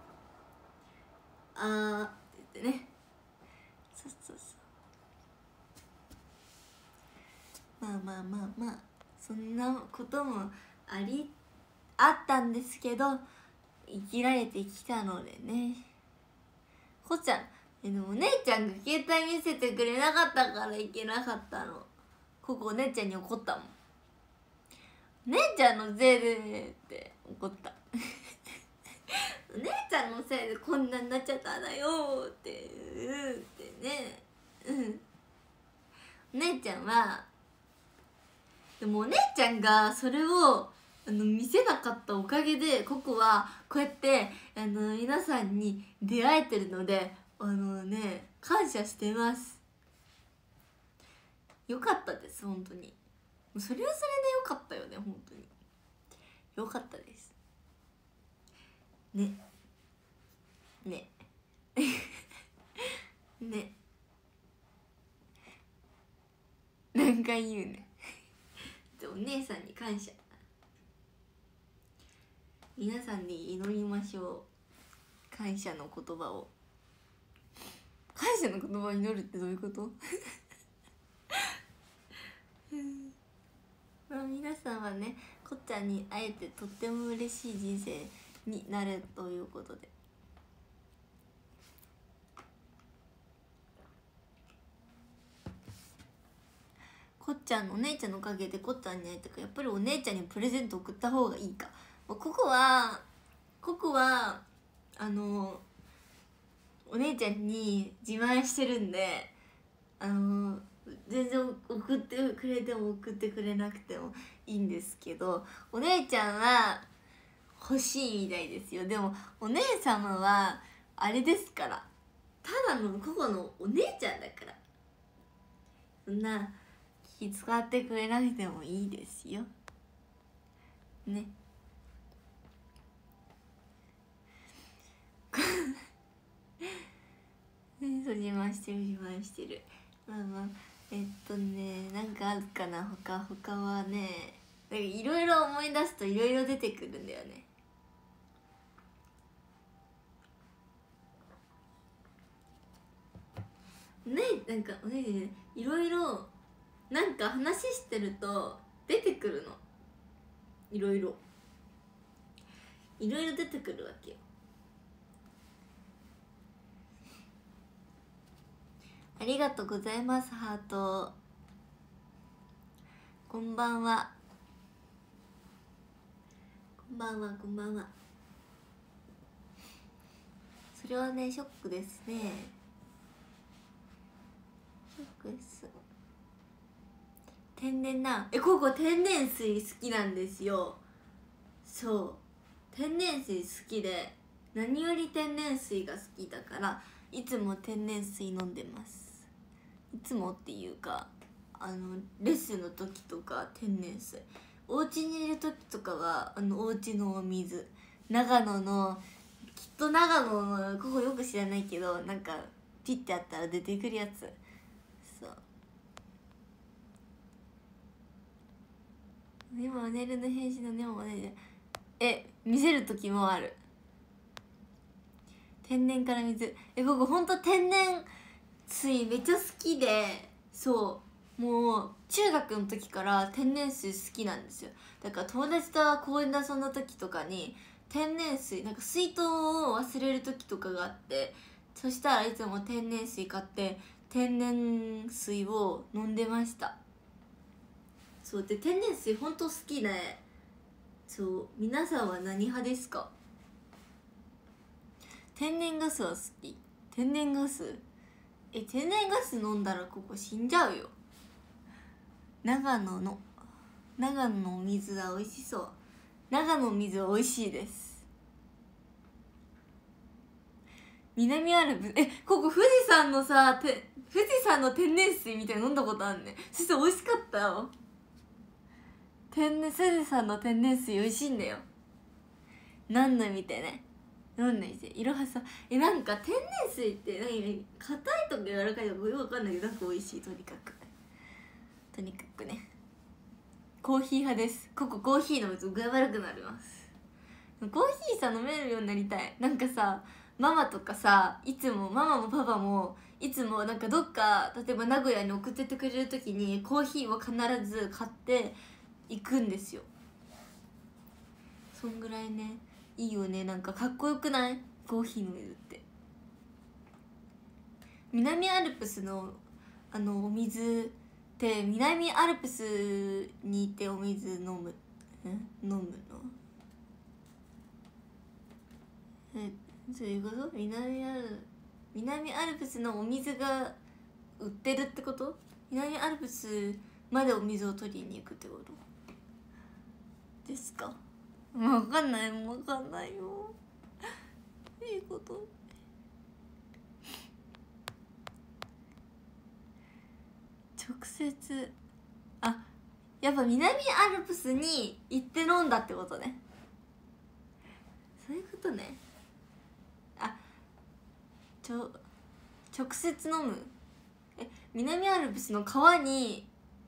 って言ってね、そうまあまあまあまあそんなこともあったんですけど生きられてきたのでね。こっちゃんでもお姉ちゃんが携帯見せてくれなかったからいけなかったの。ここお姉ちゃんに怒ったもん。お姉ちゃんのせいでって怒ったお姉ちゃんのせいでこんなになっちゃったんだよってってね。お姉ちゃんはでもお姉ちゃんがそれを見せなかったおかげでココはこうやって皆さんに出会えてるので感謝してます。よかったです本当に。それはそれでよかったよね本当によかったですね。ねね何回言うねお姉さんに感謝。皆さんに祈りましょう。感謝の言葉を。感謝の言葉を祈るってどういうことまあ皆さんはねこっちゃんに会えてとっても嬉しい人生になるということで。こっちゃんのお姉ちゃんのおかげでこっちゃんに会えたからやっぱりお姉ちゃんにプレゼント送った方がいいか。ここはお姉ちゃんに自慢してるんで全然送ってくれても送ってくれなくてもいいんですけどお姉ちゃんは欲しいみたいですよ。でもお姉様はあれですからただのここのお姉ちゃんだからそんな気使ってくれなくてもいいですよね。自慢してるまあまあなんかあるかな他はねいろいろ思い出すといろいろ出てくるんだよね。なんかお姉ちゃんいろいろなんか話してると出てくるの。いろいろ出てくるわけよ。ありがとうございます。ハートこんばんは。こんばんは。それはねショックですね。ショックです。天然なここ天然水好きなんですよ。そう天然水好きで何より天然水が好きだからいつも天然水飲んでます。いつもっていうかレッスンの時とか天然水、お家にいる時とかはお家のお水、長野のきっと長野のここよく知らないけどなんかピッてあったら出てくるやつ。そうでもネルの返信のでもね見せる時もある。天然から水僕ほんと天然水めっちゃ好きでそうもう中学の時から天然水好きなんですよ。だから友達と公園で遊んだ時とかに天然水なんか水筒を忘れる時とかがあってそしたらいつも天然水買って天然水を飲んでました。そうで天然水ほんと好きね。そう皆さんは何派ですか？天然ガスは好き。天然ガス天然ガス飲んだらここ死んじゃうよ。長野のお水は美味しそう。長野の水は美味しいです。南アルプスここ富士山のさ富士山の天然水みたいな飲んだことあるね。そして美味しかったよ。富士山の天然水美味しいんだよ。飲んでみてね。飲んでみていろはさなんか天然水って硬いとか柔らかいとかよくわかんないけどなんか美味しい。とにかくねコーヒー派です。ここコーヒー飲むと具合悪くなります。コーヒーさ飲めるようになりたい。なんかさママとかさ、いつもママもパパもいつもなんかどっか例えば名古屋に送ってってくれる時にコーヒーを必ず買って行くんですよ。そんぐらいねいいよね。なんかかっこよくない？コーヒーの水って。南アルプスのお水って南アルプスに行ってお水飲むのそういうこと？南アルプスのお水が売ってるってこと？南アルプスまでお水を取りに行くってことですか？分かんないよいいこと。直接やっぱ南アルプスに行って飲んだってことね。そういうことね。直接飲む。南アルプスの川に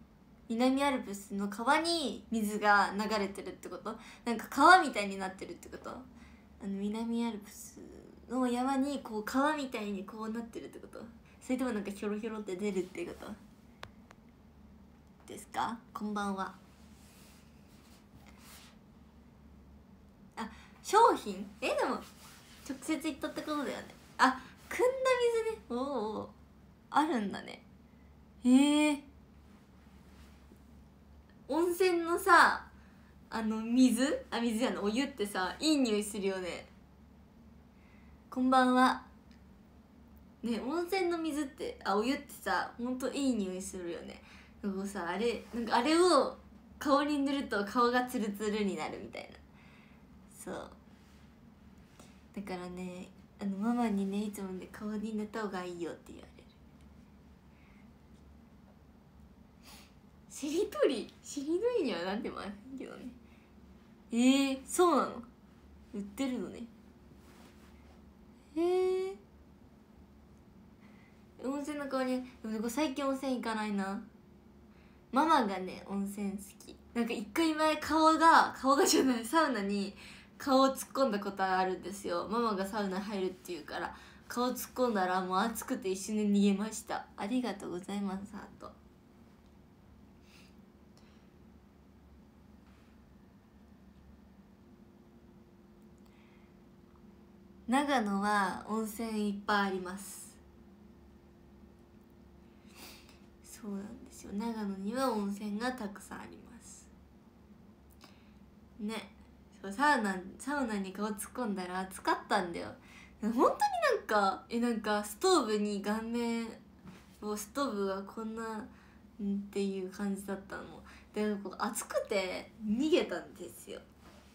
水が流れてるってこと？なんか川みたいになってるってこと？南アルプスの山にこう川みたいにこうなってるってこと？それともなんかヒョロヒョロって出るってことですか？こんばんは。商品？でも直接行ったってことだよね。汲んだ水ね。おお、あるんだね。温泉のさ水じゃないお湯ってさいい匂いするよね。こんばんはね。温泉の水ってお湯ってさほんといい匂いするよね。なんかさあれを顔に塗ると顔がツルツルになるみたいな。そうだからねママにねいつもね顔に塗った方がいいよって言われる。しりとりにはなんでもあるけどね。そうなの？売ってるのね。温泉の顔にでも最近温泉行かないな。ママがね温泉好き。なんか一回前顔がじゃないサウナに顔を突っ込んだことあるんですよ。ママがサウナ入るっていうから顔突っ込んだらもう暑くて一瞬で逃げました。ありがとうございます。ハート。長野は温泉いっぱいあります。そうなんですよ。長野には温泉がたくさんありますね。そうサウナに顔突っ込んだら暑かったんだよ。本当になんかストーブに顔面をストーブがこんなっていう感じだったので暑くて逃げたんですよ。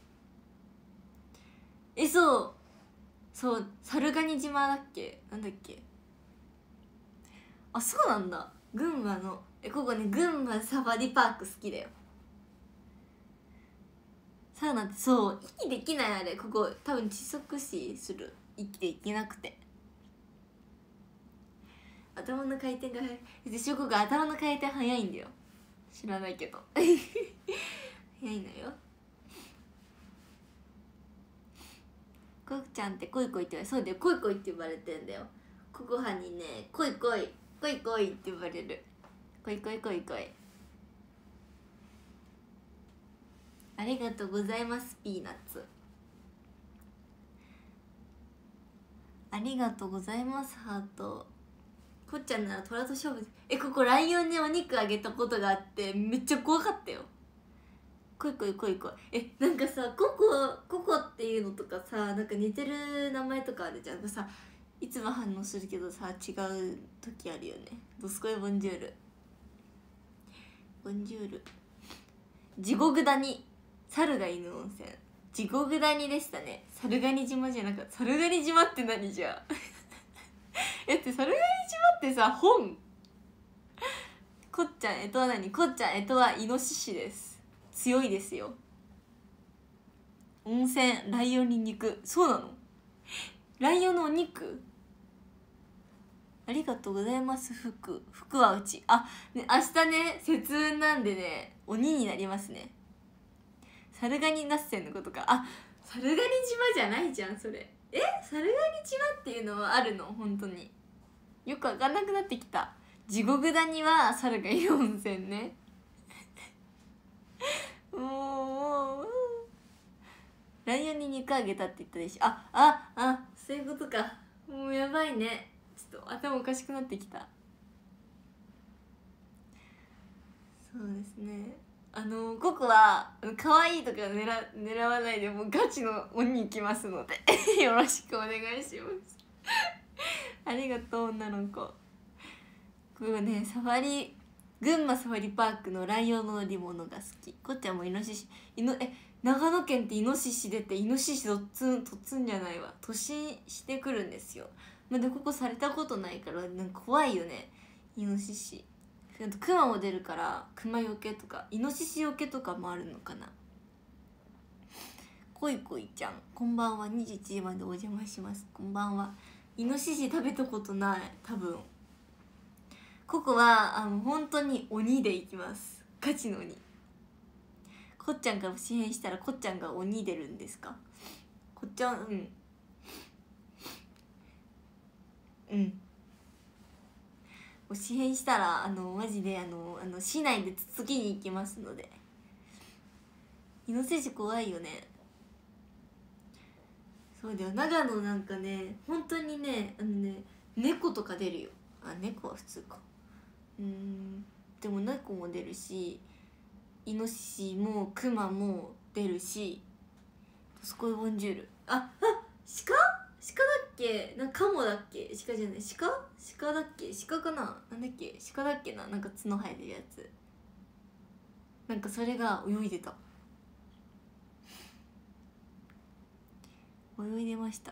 そう猿ヶ島だっけなんだっけ。そうなんだ。群馬のここね群馬サファリパーク好きだよ。サウナってそう息できない。あれここ多分窒息死する。息できなくて頭の回転が速いでしょ。ここ頭の回転速いんだよ。知らないけど速いのよ。こうちゃんって恋恋って言われそうだよ。恋恋って呼ばれてんだよ。ココハにね恋恋って呼ばれる。恋ありがとうございます。ピーナッツありがとうございます。ハート。こっちゃんなら虎と勝負。ここライオンにお肉あげたことがあってめっちゃ怖かったよ。恋なんかさココっていうのとかさなんか似てる名前とかあるじゃんさ。いつも反応するけどさ違う時あるよね。ドスコイボンジュール地獄谷猿がいる温泉地獄谷でしたね。猿ヶ島じゃなかった。猿ヶ島って何じゃって猿ヶ島ってさ本こっちゃんは何？こっちゃんはイノシシです。強いですよ。温泉ライオンに肉。そうなの？ライオンのお肉ありがとうございます。服はうちね、明日ね節分なんでね鬼になりますね。猿ガニ合戦のことか。猿ガニ島じゃないじゃんそれ。 猿ヶ島っていうのはあるの？本当によくわかんなくなってきた。地獄谷は猿がいる温泉ねもうライオンに肉あげたって言ったでしょ。そういうことか。もうやばいね、ちょっと頭おかしくなってきた。そうですね、ココは可愛いとか狙わないで、もうガチの鬼いきますのでよろしくお願いしますありがとう女の子。これね、群馬サファリパークのライオンの乗り物が好き。こっちゃんもイノシシ長野県ってイノシシ出て、イノシシとつんじゃないわ、突進してくるんですよ。まだここされたことないからなんか怖いよね、イノシシ。クマも出るから、クマよけとかイノシシよけとかもあるのかな。こいこいちゃんこんばんは、21時までお邪魔します。こんばんは。イノシシ食べたことない。多分ここは本当に鬼でいきます。ガチの鬼。こっちゃんから支援したらこっちゃんが鬼出るんですか？こっちゃん支援したらマジで市内でつつきに行きますので。イノシシ怖いよね。そうだよ、長野なんかね本当にね猫とか出るよ。猫は普通か。でも猫も出るし、イノシシもクマも出るし、スコイボンジュール、鹿だっけ、カモだっけ、鹿じゃない、鹿だっけ、鹿かな、なんだっけ、鹿だっけな、なんか角生えてるやつ、なんかそれが泳いでた、泳いでました。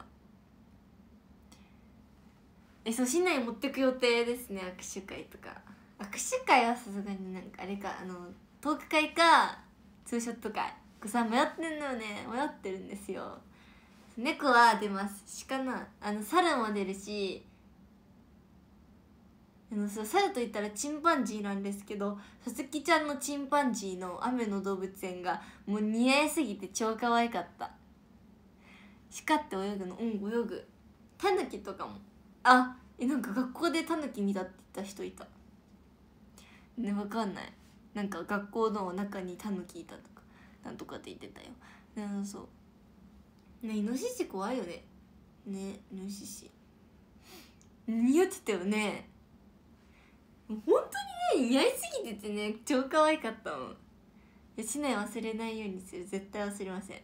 そう、市内持ってく予定ですね。握手会とか。握手会はさすがになんかあれか、トーク会かツーショット会さ、迷ってんのよね。迷ってるんですよ。猫は出ます。鹿な、猿も出るし、猿といったらチンパンジーなんですけど、さつきちゃんのチンパンジーの雨の動物園がもう似合いすぎて超可愛かった。鹿って泳ぐの？泳ぐ。タヌキとかも。なんか学校でタヌキ見たって言った人いたね。分かんない、なんか学校の中にタヌキいたとかなんとかって言ってたよ。そうね、イノシシ怖いよね。イノシシ似合ってたよね。本当にね、似合いすぎててね、超可愛かったもん。市内忘れないようにする。絶対忘れません。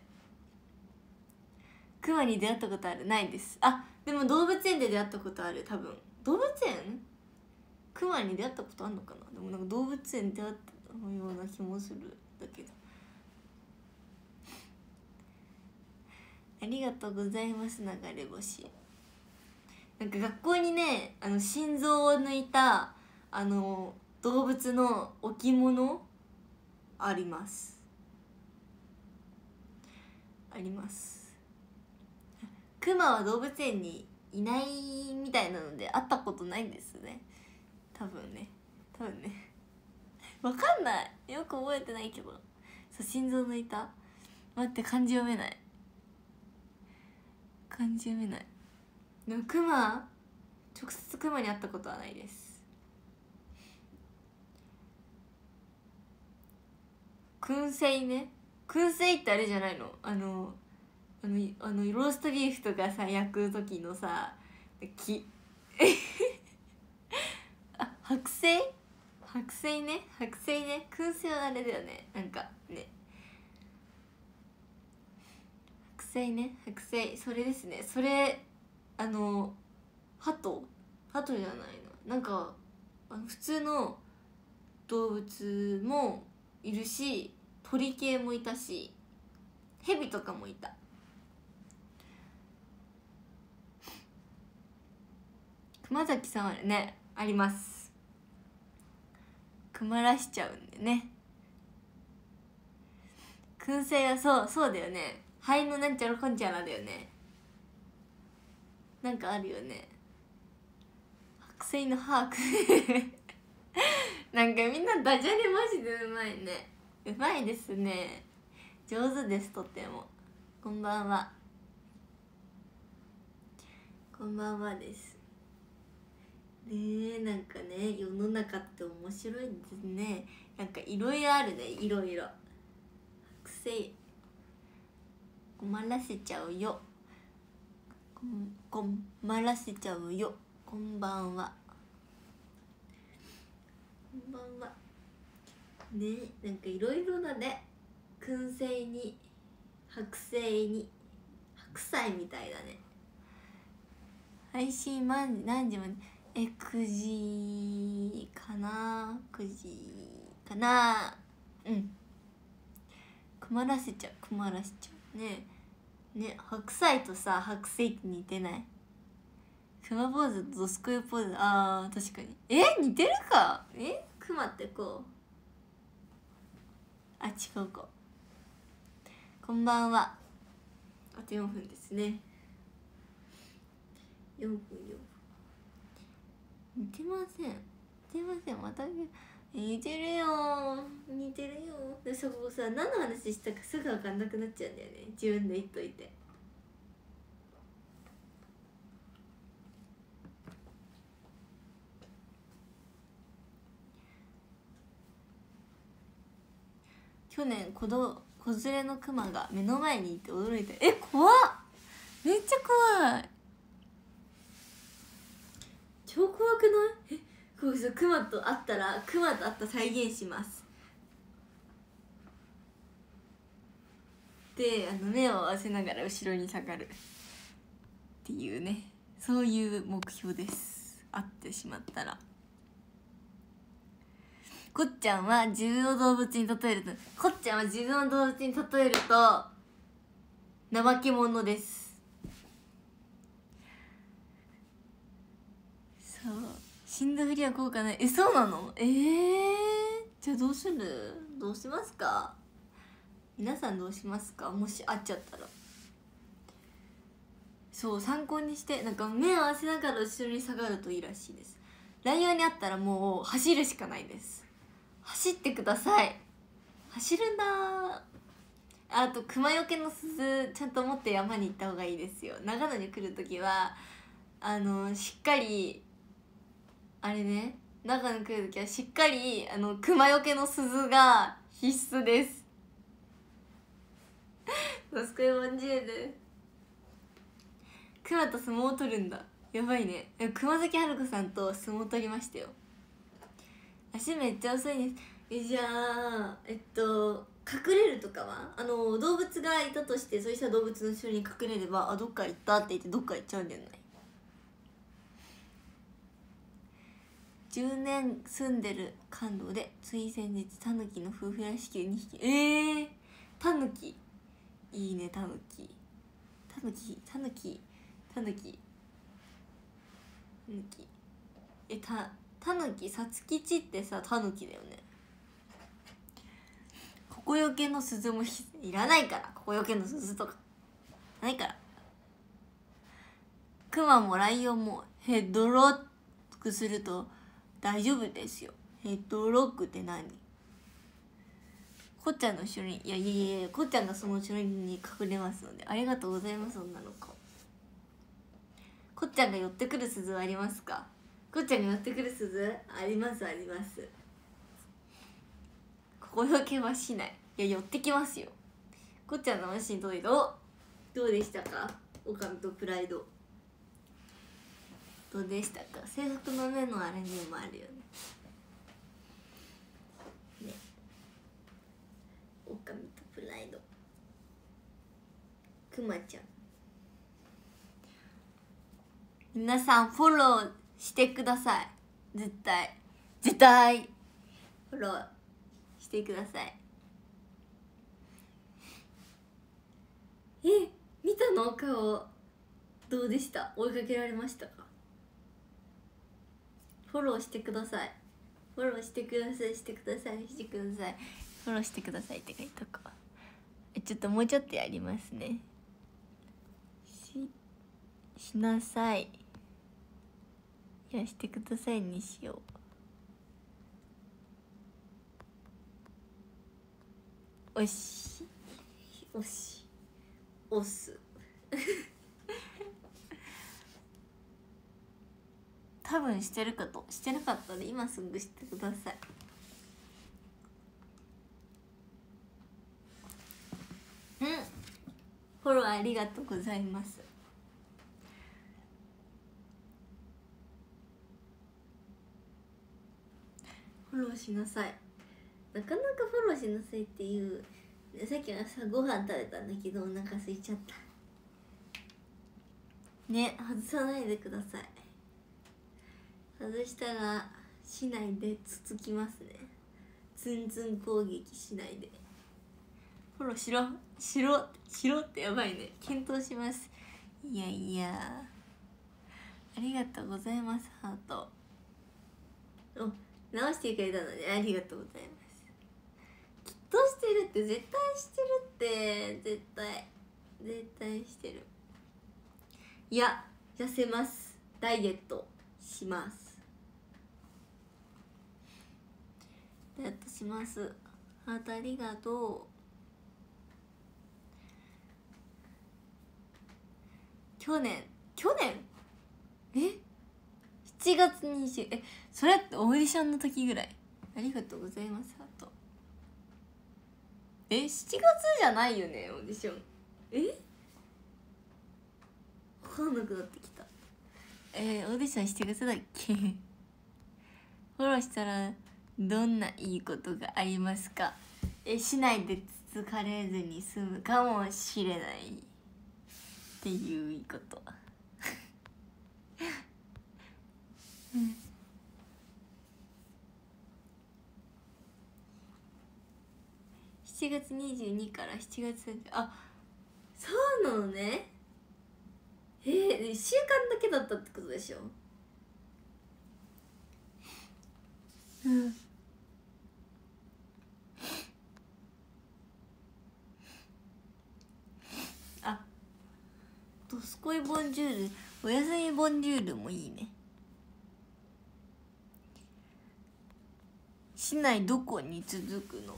クマに出会ったことある？ないです。でも動物園で出会ったことある。多分動物園クマに出会ったことあるのかな。でもなんか動物園で出会ったような気もするだけど。ありがとうございます。流れ星。なんか学校にね、心臓を抜いた動物の置物あります。クマは動物園にいないみたいなので会ったことないんですね。多分ねわかんない、よく覚えてないけど。そう、心臓抜いた。待って、漢字読めない。でも直接クマに会ったことはないです。燻製ね。燻製ってあれじゃないの？ローストビーフとかさ焼く時のさ白菜ね。燻製はあれだよね。なんかね、白菜それですね。それ鳩じゃないの、なんか普通の動物もいるし、鳥系もいたし、蛇とかもいた。熊崎さんはね、あります。曇らしちゃうんでね。燻製はそうだよね。肺のなんちゃらこんちゃらだよね。なんかあるよね。白菜のハークなんかみんなダジャレマジでうまいね。うまいですね。上手です、とっても。こんばんは。 こんばんはです。ねえ、なんかね、世の中って面白いですね。なんかいろいろあるね、いろいろ。くせ困らせちゃうよ。困らせちゃうよ。こんばんは。こんばんは。ね、なんかいろいろだね。燻製に白製に白菜みたいだね。配信何時まで9時かな、9時かな。うん、困らせちゃうね。白菜とさ白菜って似てない？クマポーズとドスコイポーズ、あー確かに。似てるか。クマってこう、あ、違うか。こんばんは。あと4分ですね。4分似てませんまた似てるよで、そこさ何の話したかすぐ分かんなくなっちゃうんだよね、自分で言っといて。去年子連れのクマが目の前にいて驚いた。怖っ、めっちゃ怖い。超怖くない？こうさ、クマと会った再現します。で、目を合わせながら後ろに下がるっていうね、そういう目標です。会ってしまったら。こっちゃんは自分を動物に例えると怠け者です。そう、死んだふりは効果ない。そうなの？じゃあどうしますか皆さん。どうしますか、もし会っちゃったら。そう、参考にして。なんか目を合わせながら後ろに下がるといいらしいです。ライオンに会ったらもう走るしかないです。走ってください。走るんだ。あと熊よけの鈴ちゃんと持って山に行った方がいいですよ。長野に来る時はしっかり長野に来る時はしっかり熊よけの鈴が必須です。ドスコイボンジュール。熊と相撲を取るんだ。やばいね。熊崎春子さんと相撲取りましたよ。足めっちゃ遅いです。じゃあ隠れるとかは動物がいたとして、そうした動物の後ろに隠れれば、どっか行ったって言ってどっか行っちゃうんじゃない？10年住んでる関東でつい先日タヌキの夫婦らしき2匹。タヌキいいね。タヌキタヌキさつきちってさ、タヌキだよね。ここよけの鈴もいらないから。ここよけの鈴とかないから。クマもライオンもヘッドロックすると大丈夫ですよ。ヘッドロックって何？こっちゃんの後ろに、いやこっちゃんがその後ろに隠れますので。ありがとうございます。女の子。こっちゃんが寄ってくる鈴はありますか？こっちゃんが寄ってくる鈴あります。ここよけはしない。寄ってきますよ。こっちゃんのマシン届いた。どうでしたか？オカミとプライドどうでしたか？制服の目のあれにもあるよね。オカミとプライド、クマちゃん。皆さんフォローしてください。絶対フォローしてください。見たの？顔どうでした？追いかけられましたか？フォローしてください。フォローしてくださいって書いとこう。ちょっともうちょっとやりますね。しなさい。いや、してくださいにしよう。押す多分してるかと。してなかったら今すぐしてください。フォローありがとうございます。フォローしなさい。なかなかフォローしなさいっていう。さっき朝ご飯食べたんだけどお腹空いちゃったね。外さないでください。外したらしないでつつきますね。ツンツン攻撃しないで。フォローしろってやばいね。検討します。いやいや、ありがとうございます。ハートお直してくれたのでありがとうございます。きっとしてるって、絶対してるって、絶対してる。いや痩せます。ダイエットします。ダイエットします。ハートありがとう。去年7月20それってオーディションの時ぐらい。ありがとうございます。あと7月じゃないよね、オーディション。分かんなくなってきた。オーディション7月だっけフォローしたらどんないいことがありますか。しないでつつかれずに済むかもしれないっていういいこと7月22から7月30、あ、そうなのね。1週間だけだったってことでしょ。あ、ドスコイボンジュール、おやすみボンジュールもいいね。市内どこに続くの？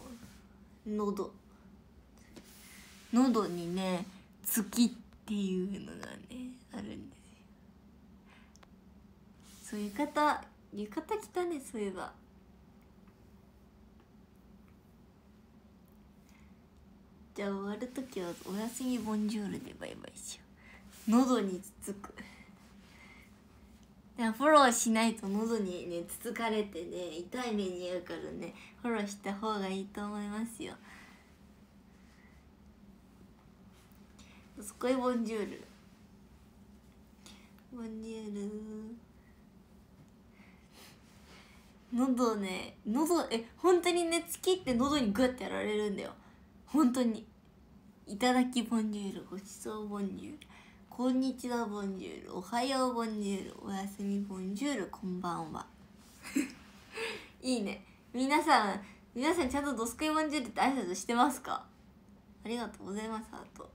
喉にね、月っていうのがねあるんですよ。そう、浴衣着たね。そういえばじゃあ終わるときはおやすみボンジュールでバイバイしよう。喉につつく。フォローしないと喉にねつつかれてね痛い目に遭うからね、フォローした方がいいと思いますよ。すごいボンジュール喉ね、本当にね、月って喉にグッてやられるんだよ。本当に。いただきボンジュール、ごちそうボンジュール、こんにちはボンジュール、おはようボンジュール、おやすみボンジュール、こんばんは。いいね。皆さんちゃんとドスコイボンジュールって挨拶してますか？ありがとうございます。ハート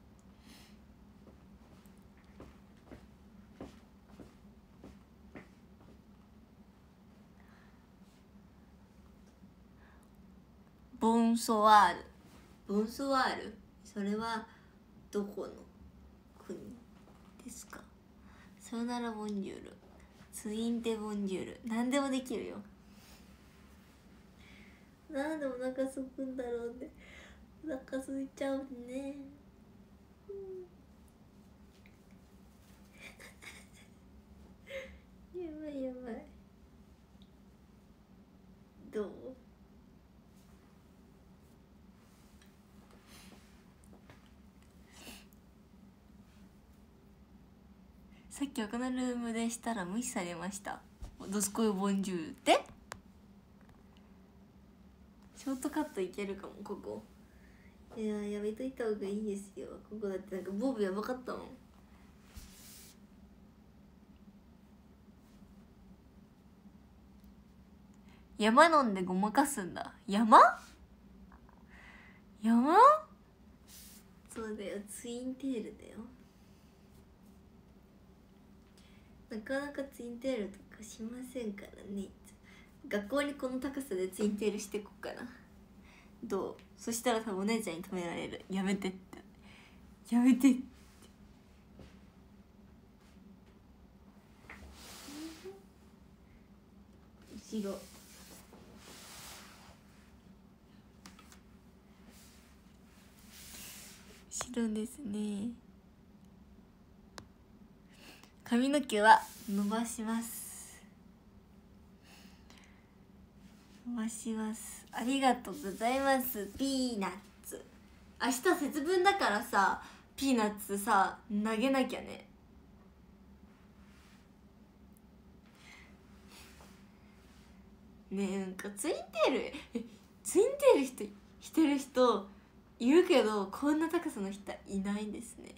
ボンソワール、それはどこの国ですか？さよならボンジュール、ツインテボンジュール、何でもできるよ。なんでお腹すくんだろうね。お腹すいちゃうね。やばい。どう？さっき他のルームでしたら無視されました。ドスコイボンジュールってショートカットいけるかも。ここいややめといた方がいいですよ。ここだってなんかボブやばかったもん。山飲んでごまかすんだ。山そうだよ、ツインテールだよ。なかなかツインテールとかしませんからね。学校にこの高さでツインテールしてこっかな。どう？そしたら多分お姉ちゃんに止められる。やめてって。 白。白ですね。髪の毛は伸ばします。伸ばします。ありがとうございます。ピーナッツ。明日節分だからさ、ピーナッツさ投げなきゃね。ねえ、なんかツインテール、ツインテールしてる人いるけど、こんな高さの人いないんですね。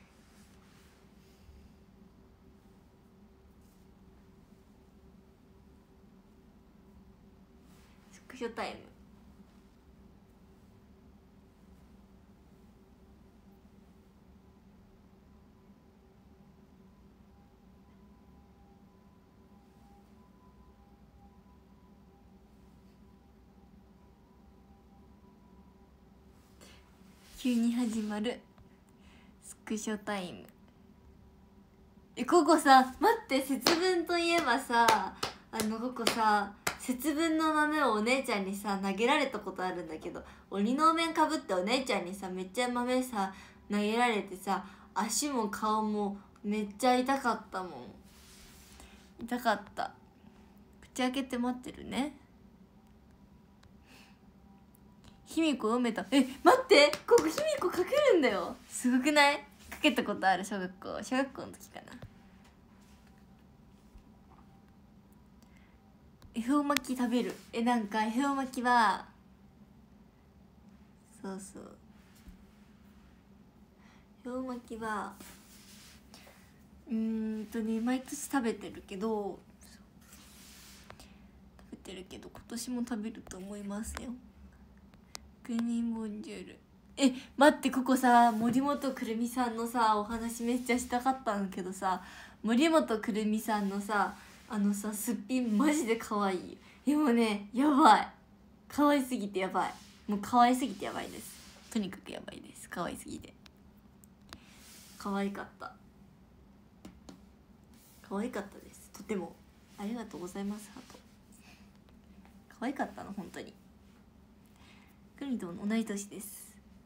スクショタイム。急に始まるスクショタイム。ここさ、待って、節分といえばさ、ここさ、節分の豆をお姉ちゃんにさ投げられたことあるんだけど、鬼のお面かぶってお姉ちゃんにさめっちゃ豆さ投げられてさ、足も顔もめっちゃ痛かったもん。痛かった。口開けて待ってるね。卑弥呼読めた。待って、ここ卑弥呼書けるんだよ。すごくない？書けたことある。小学校の時かな。恵方巻き食べる。なんか恵方巻きはそうそう、恵方巻きは毎年食べてるけど今年も食べると思いますよ。グミボンジュール。待って、ここさ、森本くるみさんのさお話めっちゃしたかったんだけどさ、森本くるみさんのさすっぴんマジで可愛い。でもね、やばい、可愛すぎてやばい。もう可愛すぎてやばいです。とにかくやばいです。可愛すぎて。可愛かった。可愛かったです。とてもありがとうございます。ハート。可愛かったの本当に。くるみと同い年です。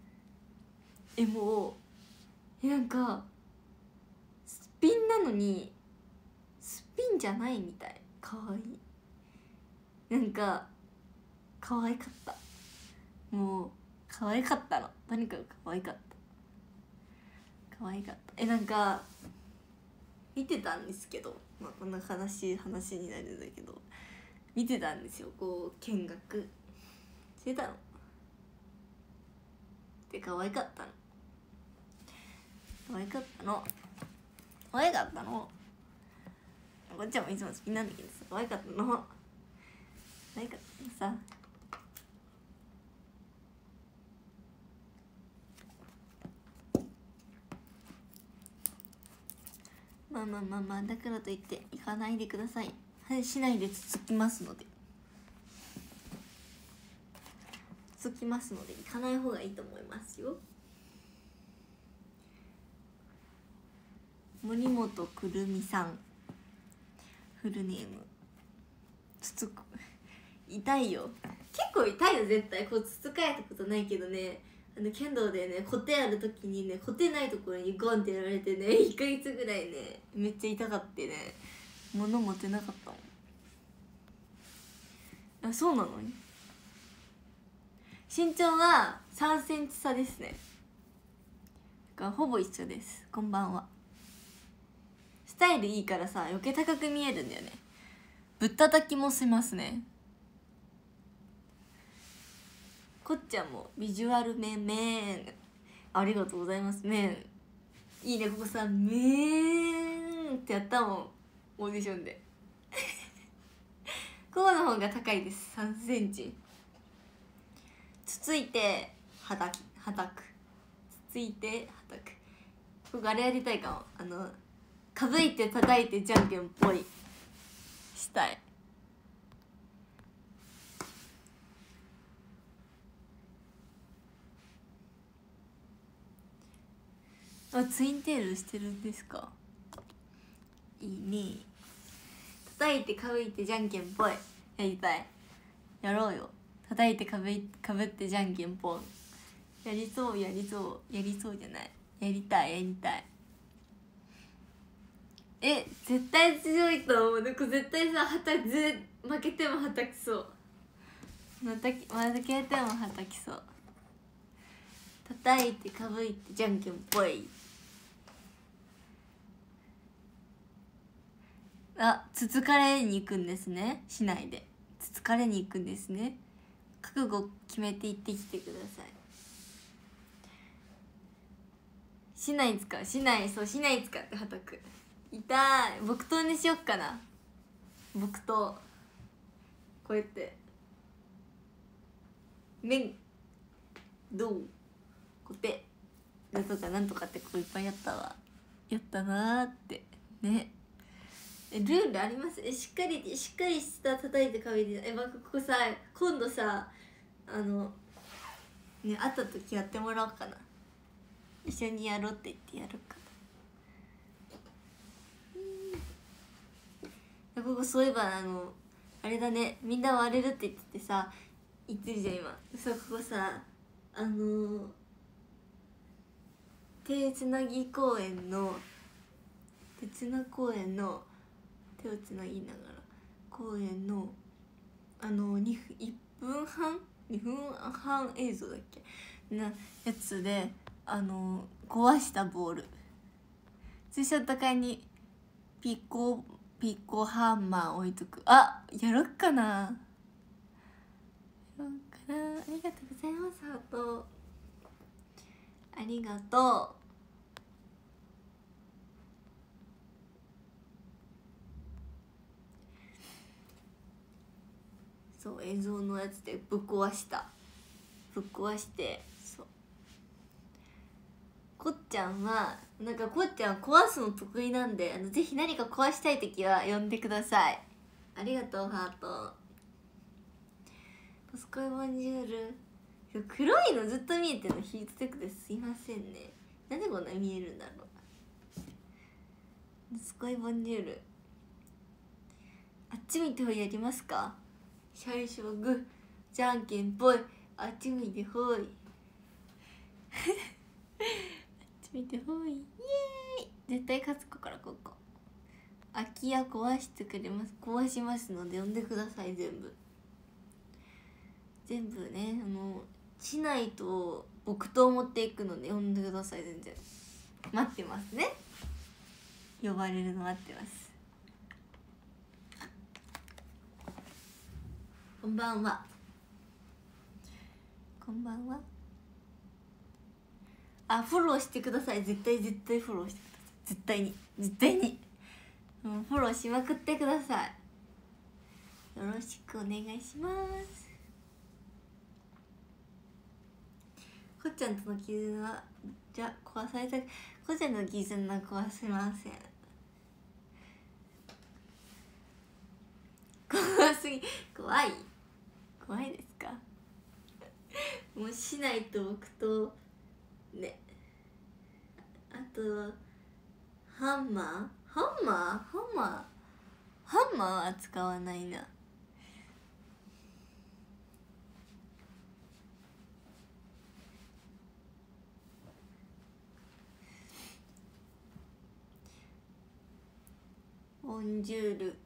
もうなんかすっぴんなのにすっぴんじゃないみたい。可愛い。なんか可愛かった。もう可愛かったの。とにかく可愛かった。可愛かった。なんか見てたんですけど、こんな悲しい話になるんだけど、見てたんですよ。こう見学してたの。で可愛かったの。可愛かったの。可愛かったの。こっちもいつも好きなんだけどさ、可愛かったの。可愛かったのさ。まあだからといって行かないでください。はい、しないでつつきますので行かない方がいいと思いますよ。森本くるみさん、フルネームつつく。痛いよ、結構痛いよ絶対。こうつつかれたことないけどね、剣道でね、コテある時にね、コテないところにゴンってやられてね、1ヶ月ぐらいねめっちゃ痛かってね、物持てなかったもん。そうなのに。身長は3センチ差ですね。だからほぼ一緒です。こんばんは。スタイルいいからさ余計高く見えるんだよね。ぶったたきもしますね。こっちゃんもビジュアルメンありがとうございます。メンいいね。ここさメンってやったもん、オーディションでこうの方が高いです。3センチ。つついてはたく、つついてはたく。ここあれやりたいかも。かぶいて叩いてじゃんけんっぽいしたい。ツインテールしてるんですか。いいね。叩いてかぶいてじゃんけんっぽい。 やりたい。やろうよ。叩いてかぶってじゃんけんぽん。やりそうやりそうやりそうじゃない、やりたいやりたい。絶対強いと思う。なんか絶対さ、負けてもはたきそう。負けてもはたきそう。叩いてかぶいてじゃんけんぽい。つつかれに行くんですね。市内でつつかれに行くんですね。覚悟決めて行ってきてください。市内使ってはたく。痛い。木刀にしよっかな。木刀こうやって面どうこてなんとかなんとかってこういっぱいやったなーってね。ルールあります？しっかりした叩いてかべてここさ、今度さね、会った時やってもらおうかな。一緒にやろうって言ってやるかな。ここそういえばあれだね、みんな割れるって言っててさ、言ってるじゃん今。ここさ手つな公園の手をつなぎながら公園の1分半映像だっけなやつで壊したボール、通称高いにピコハンマー置いとく。やろっかな。ありがとうございます。ハートありがとう。そう、映像のやつでぶっ壊してそう。こっちゃんは壊すの得意なんで、ぜひ何か壊したい時は呼んでください。ありがとうハート。パスコイボンジュール。黒いのずっと見えてるのヒートテックです。すいませんね。なんでこんな見えるんだろう。パスコイボンジュール。あっち見てほいやりますか。最初はグーじゃんけんぽい。あっち見てほいあっち見てほい。イエーイ。絶対勝つから。ここ空き家壊しますので呼んでください。全部ね、市内と木刀持っていくので呼んでください。全然待ってますね。呼ばれるの待ってます。こんばんは。フォローしてください。絶対フォローしてください。絶対にフォローしまくってください。よろしくお願いします。こっちゃんとの絆は壊された。こっちゃんの絆は壊せません。怖すぎ。怖いですかもうしないと僕とね。あとはハンマーは使わないな。ボンジュール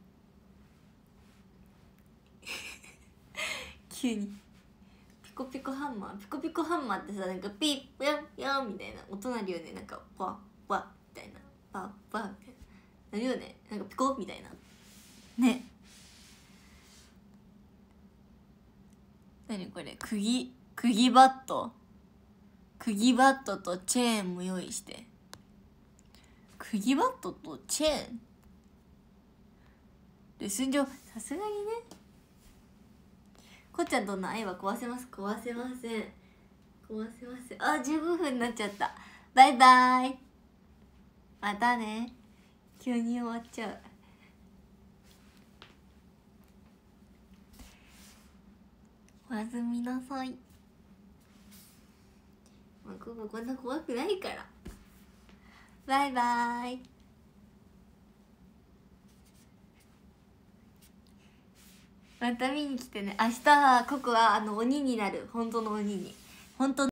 急にピコピコハンマーってさ、なんかピッピョンピョンみたいな音鳴るよね。なんかパッパッみたいな、パッパッみたいななるよね。なんかピコみたいなね。何これ、釘バットとチェーンも用意して。釘バットとチェーンで寸上、さすがにね。こっちゃんとの愛は壊せません。15分になっちゃった。バイバイ。またね。急に終わっちゃう。おやすみなさい。ここんな怖くないから。バイバイ。 また見に来てね。明日はココは鬼になる。本当の鬼に。本当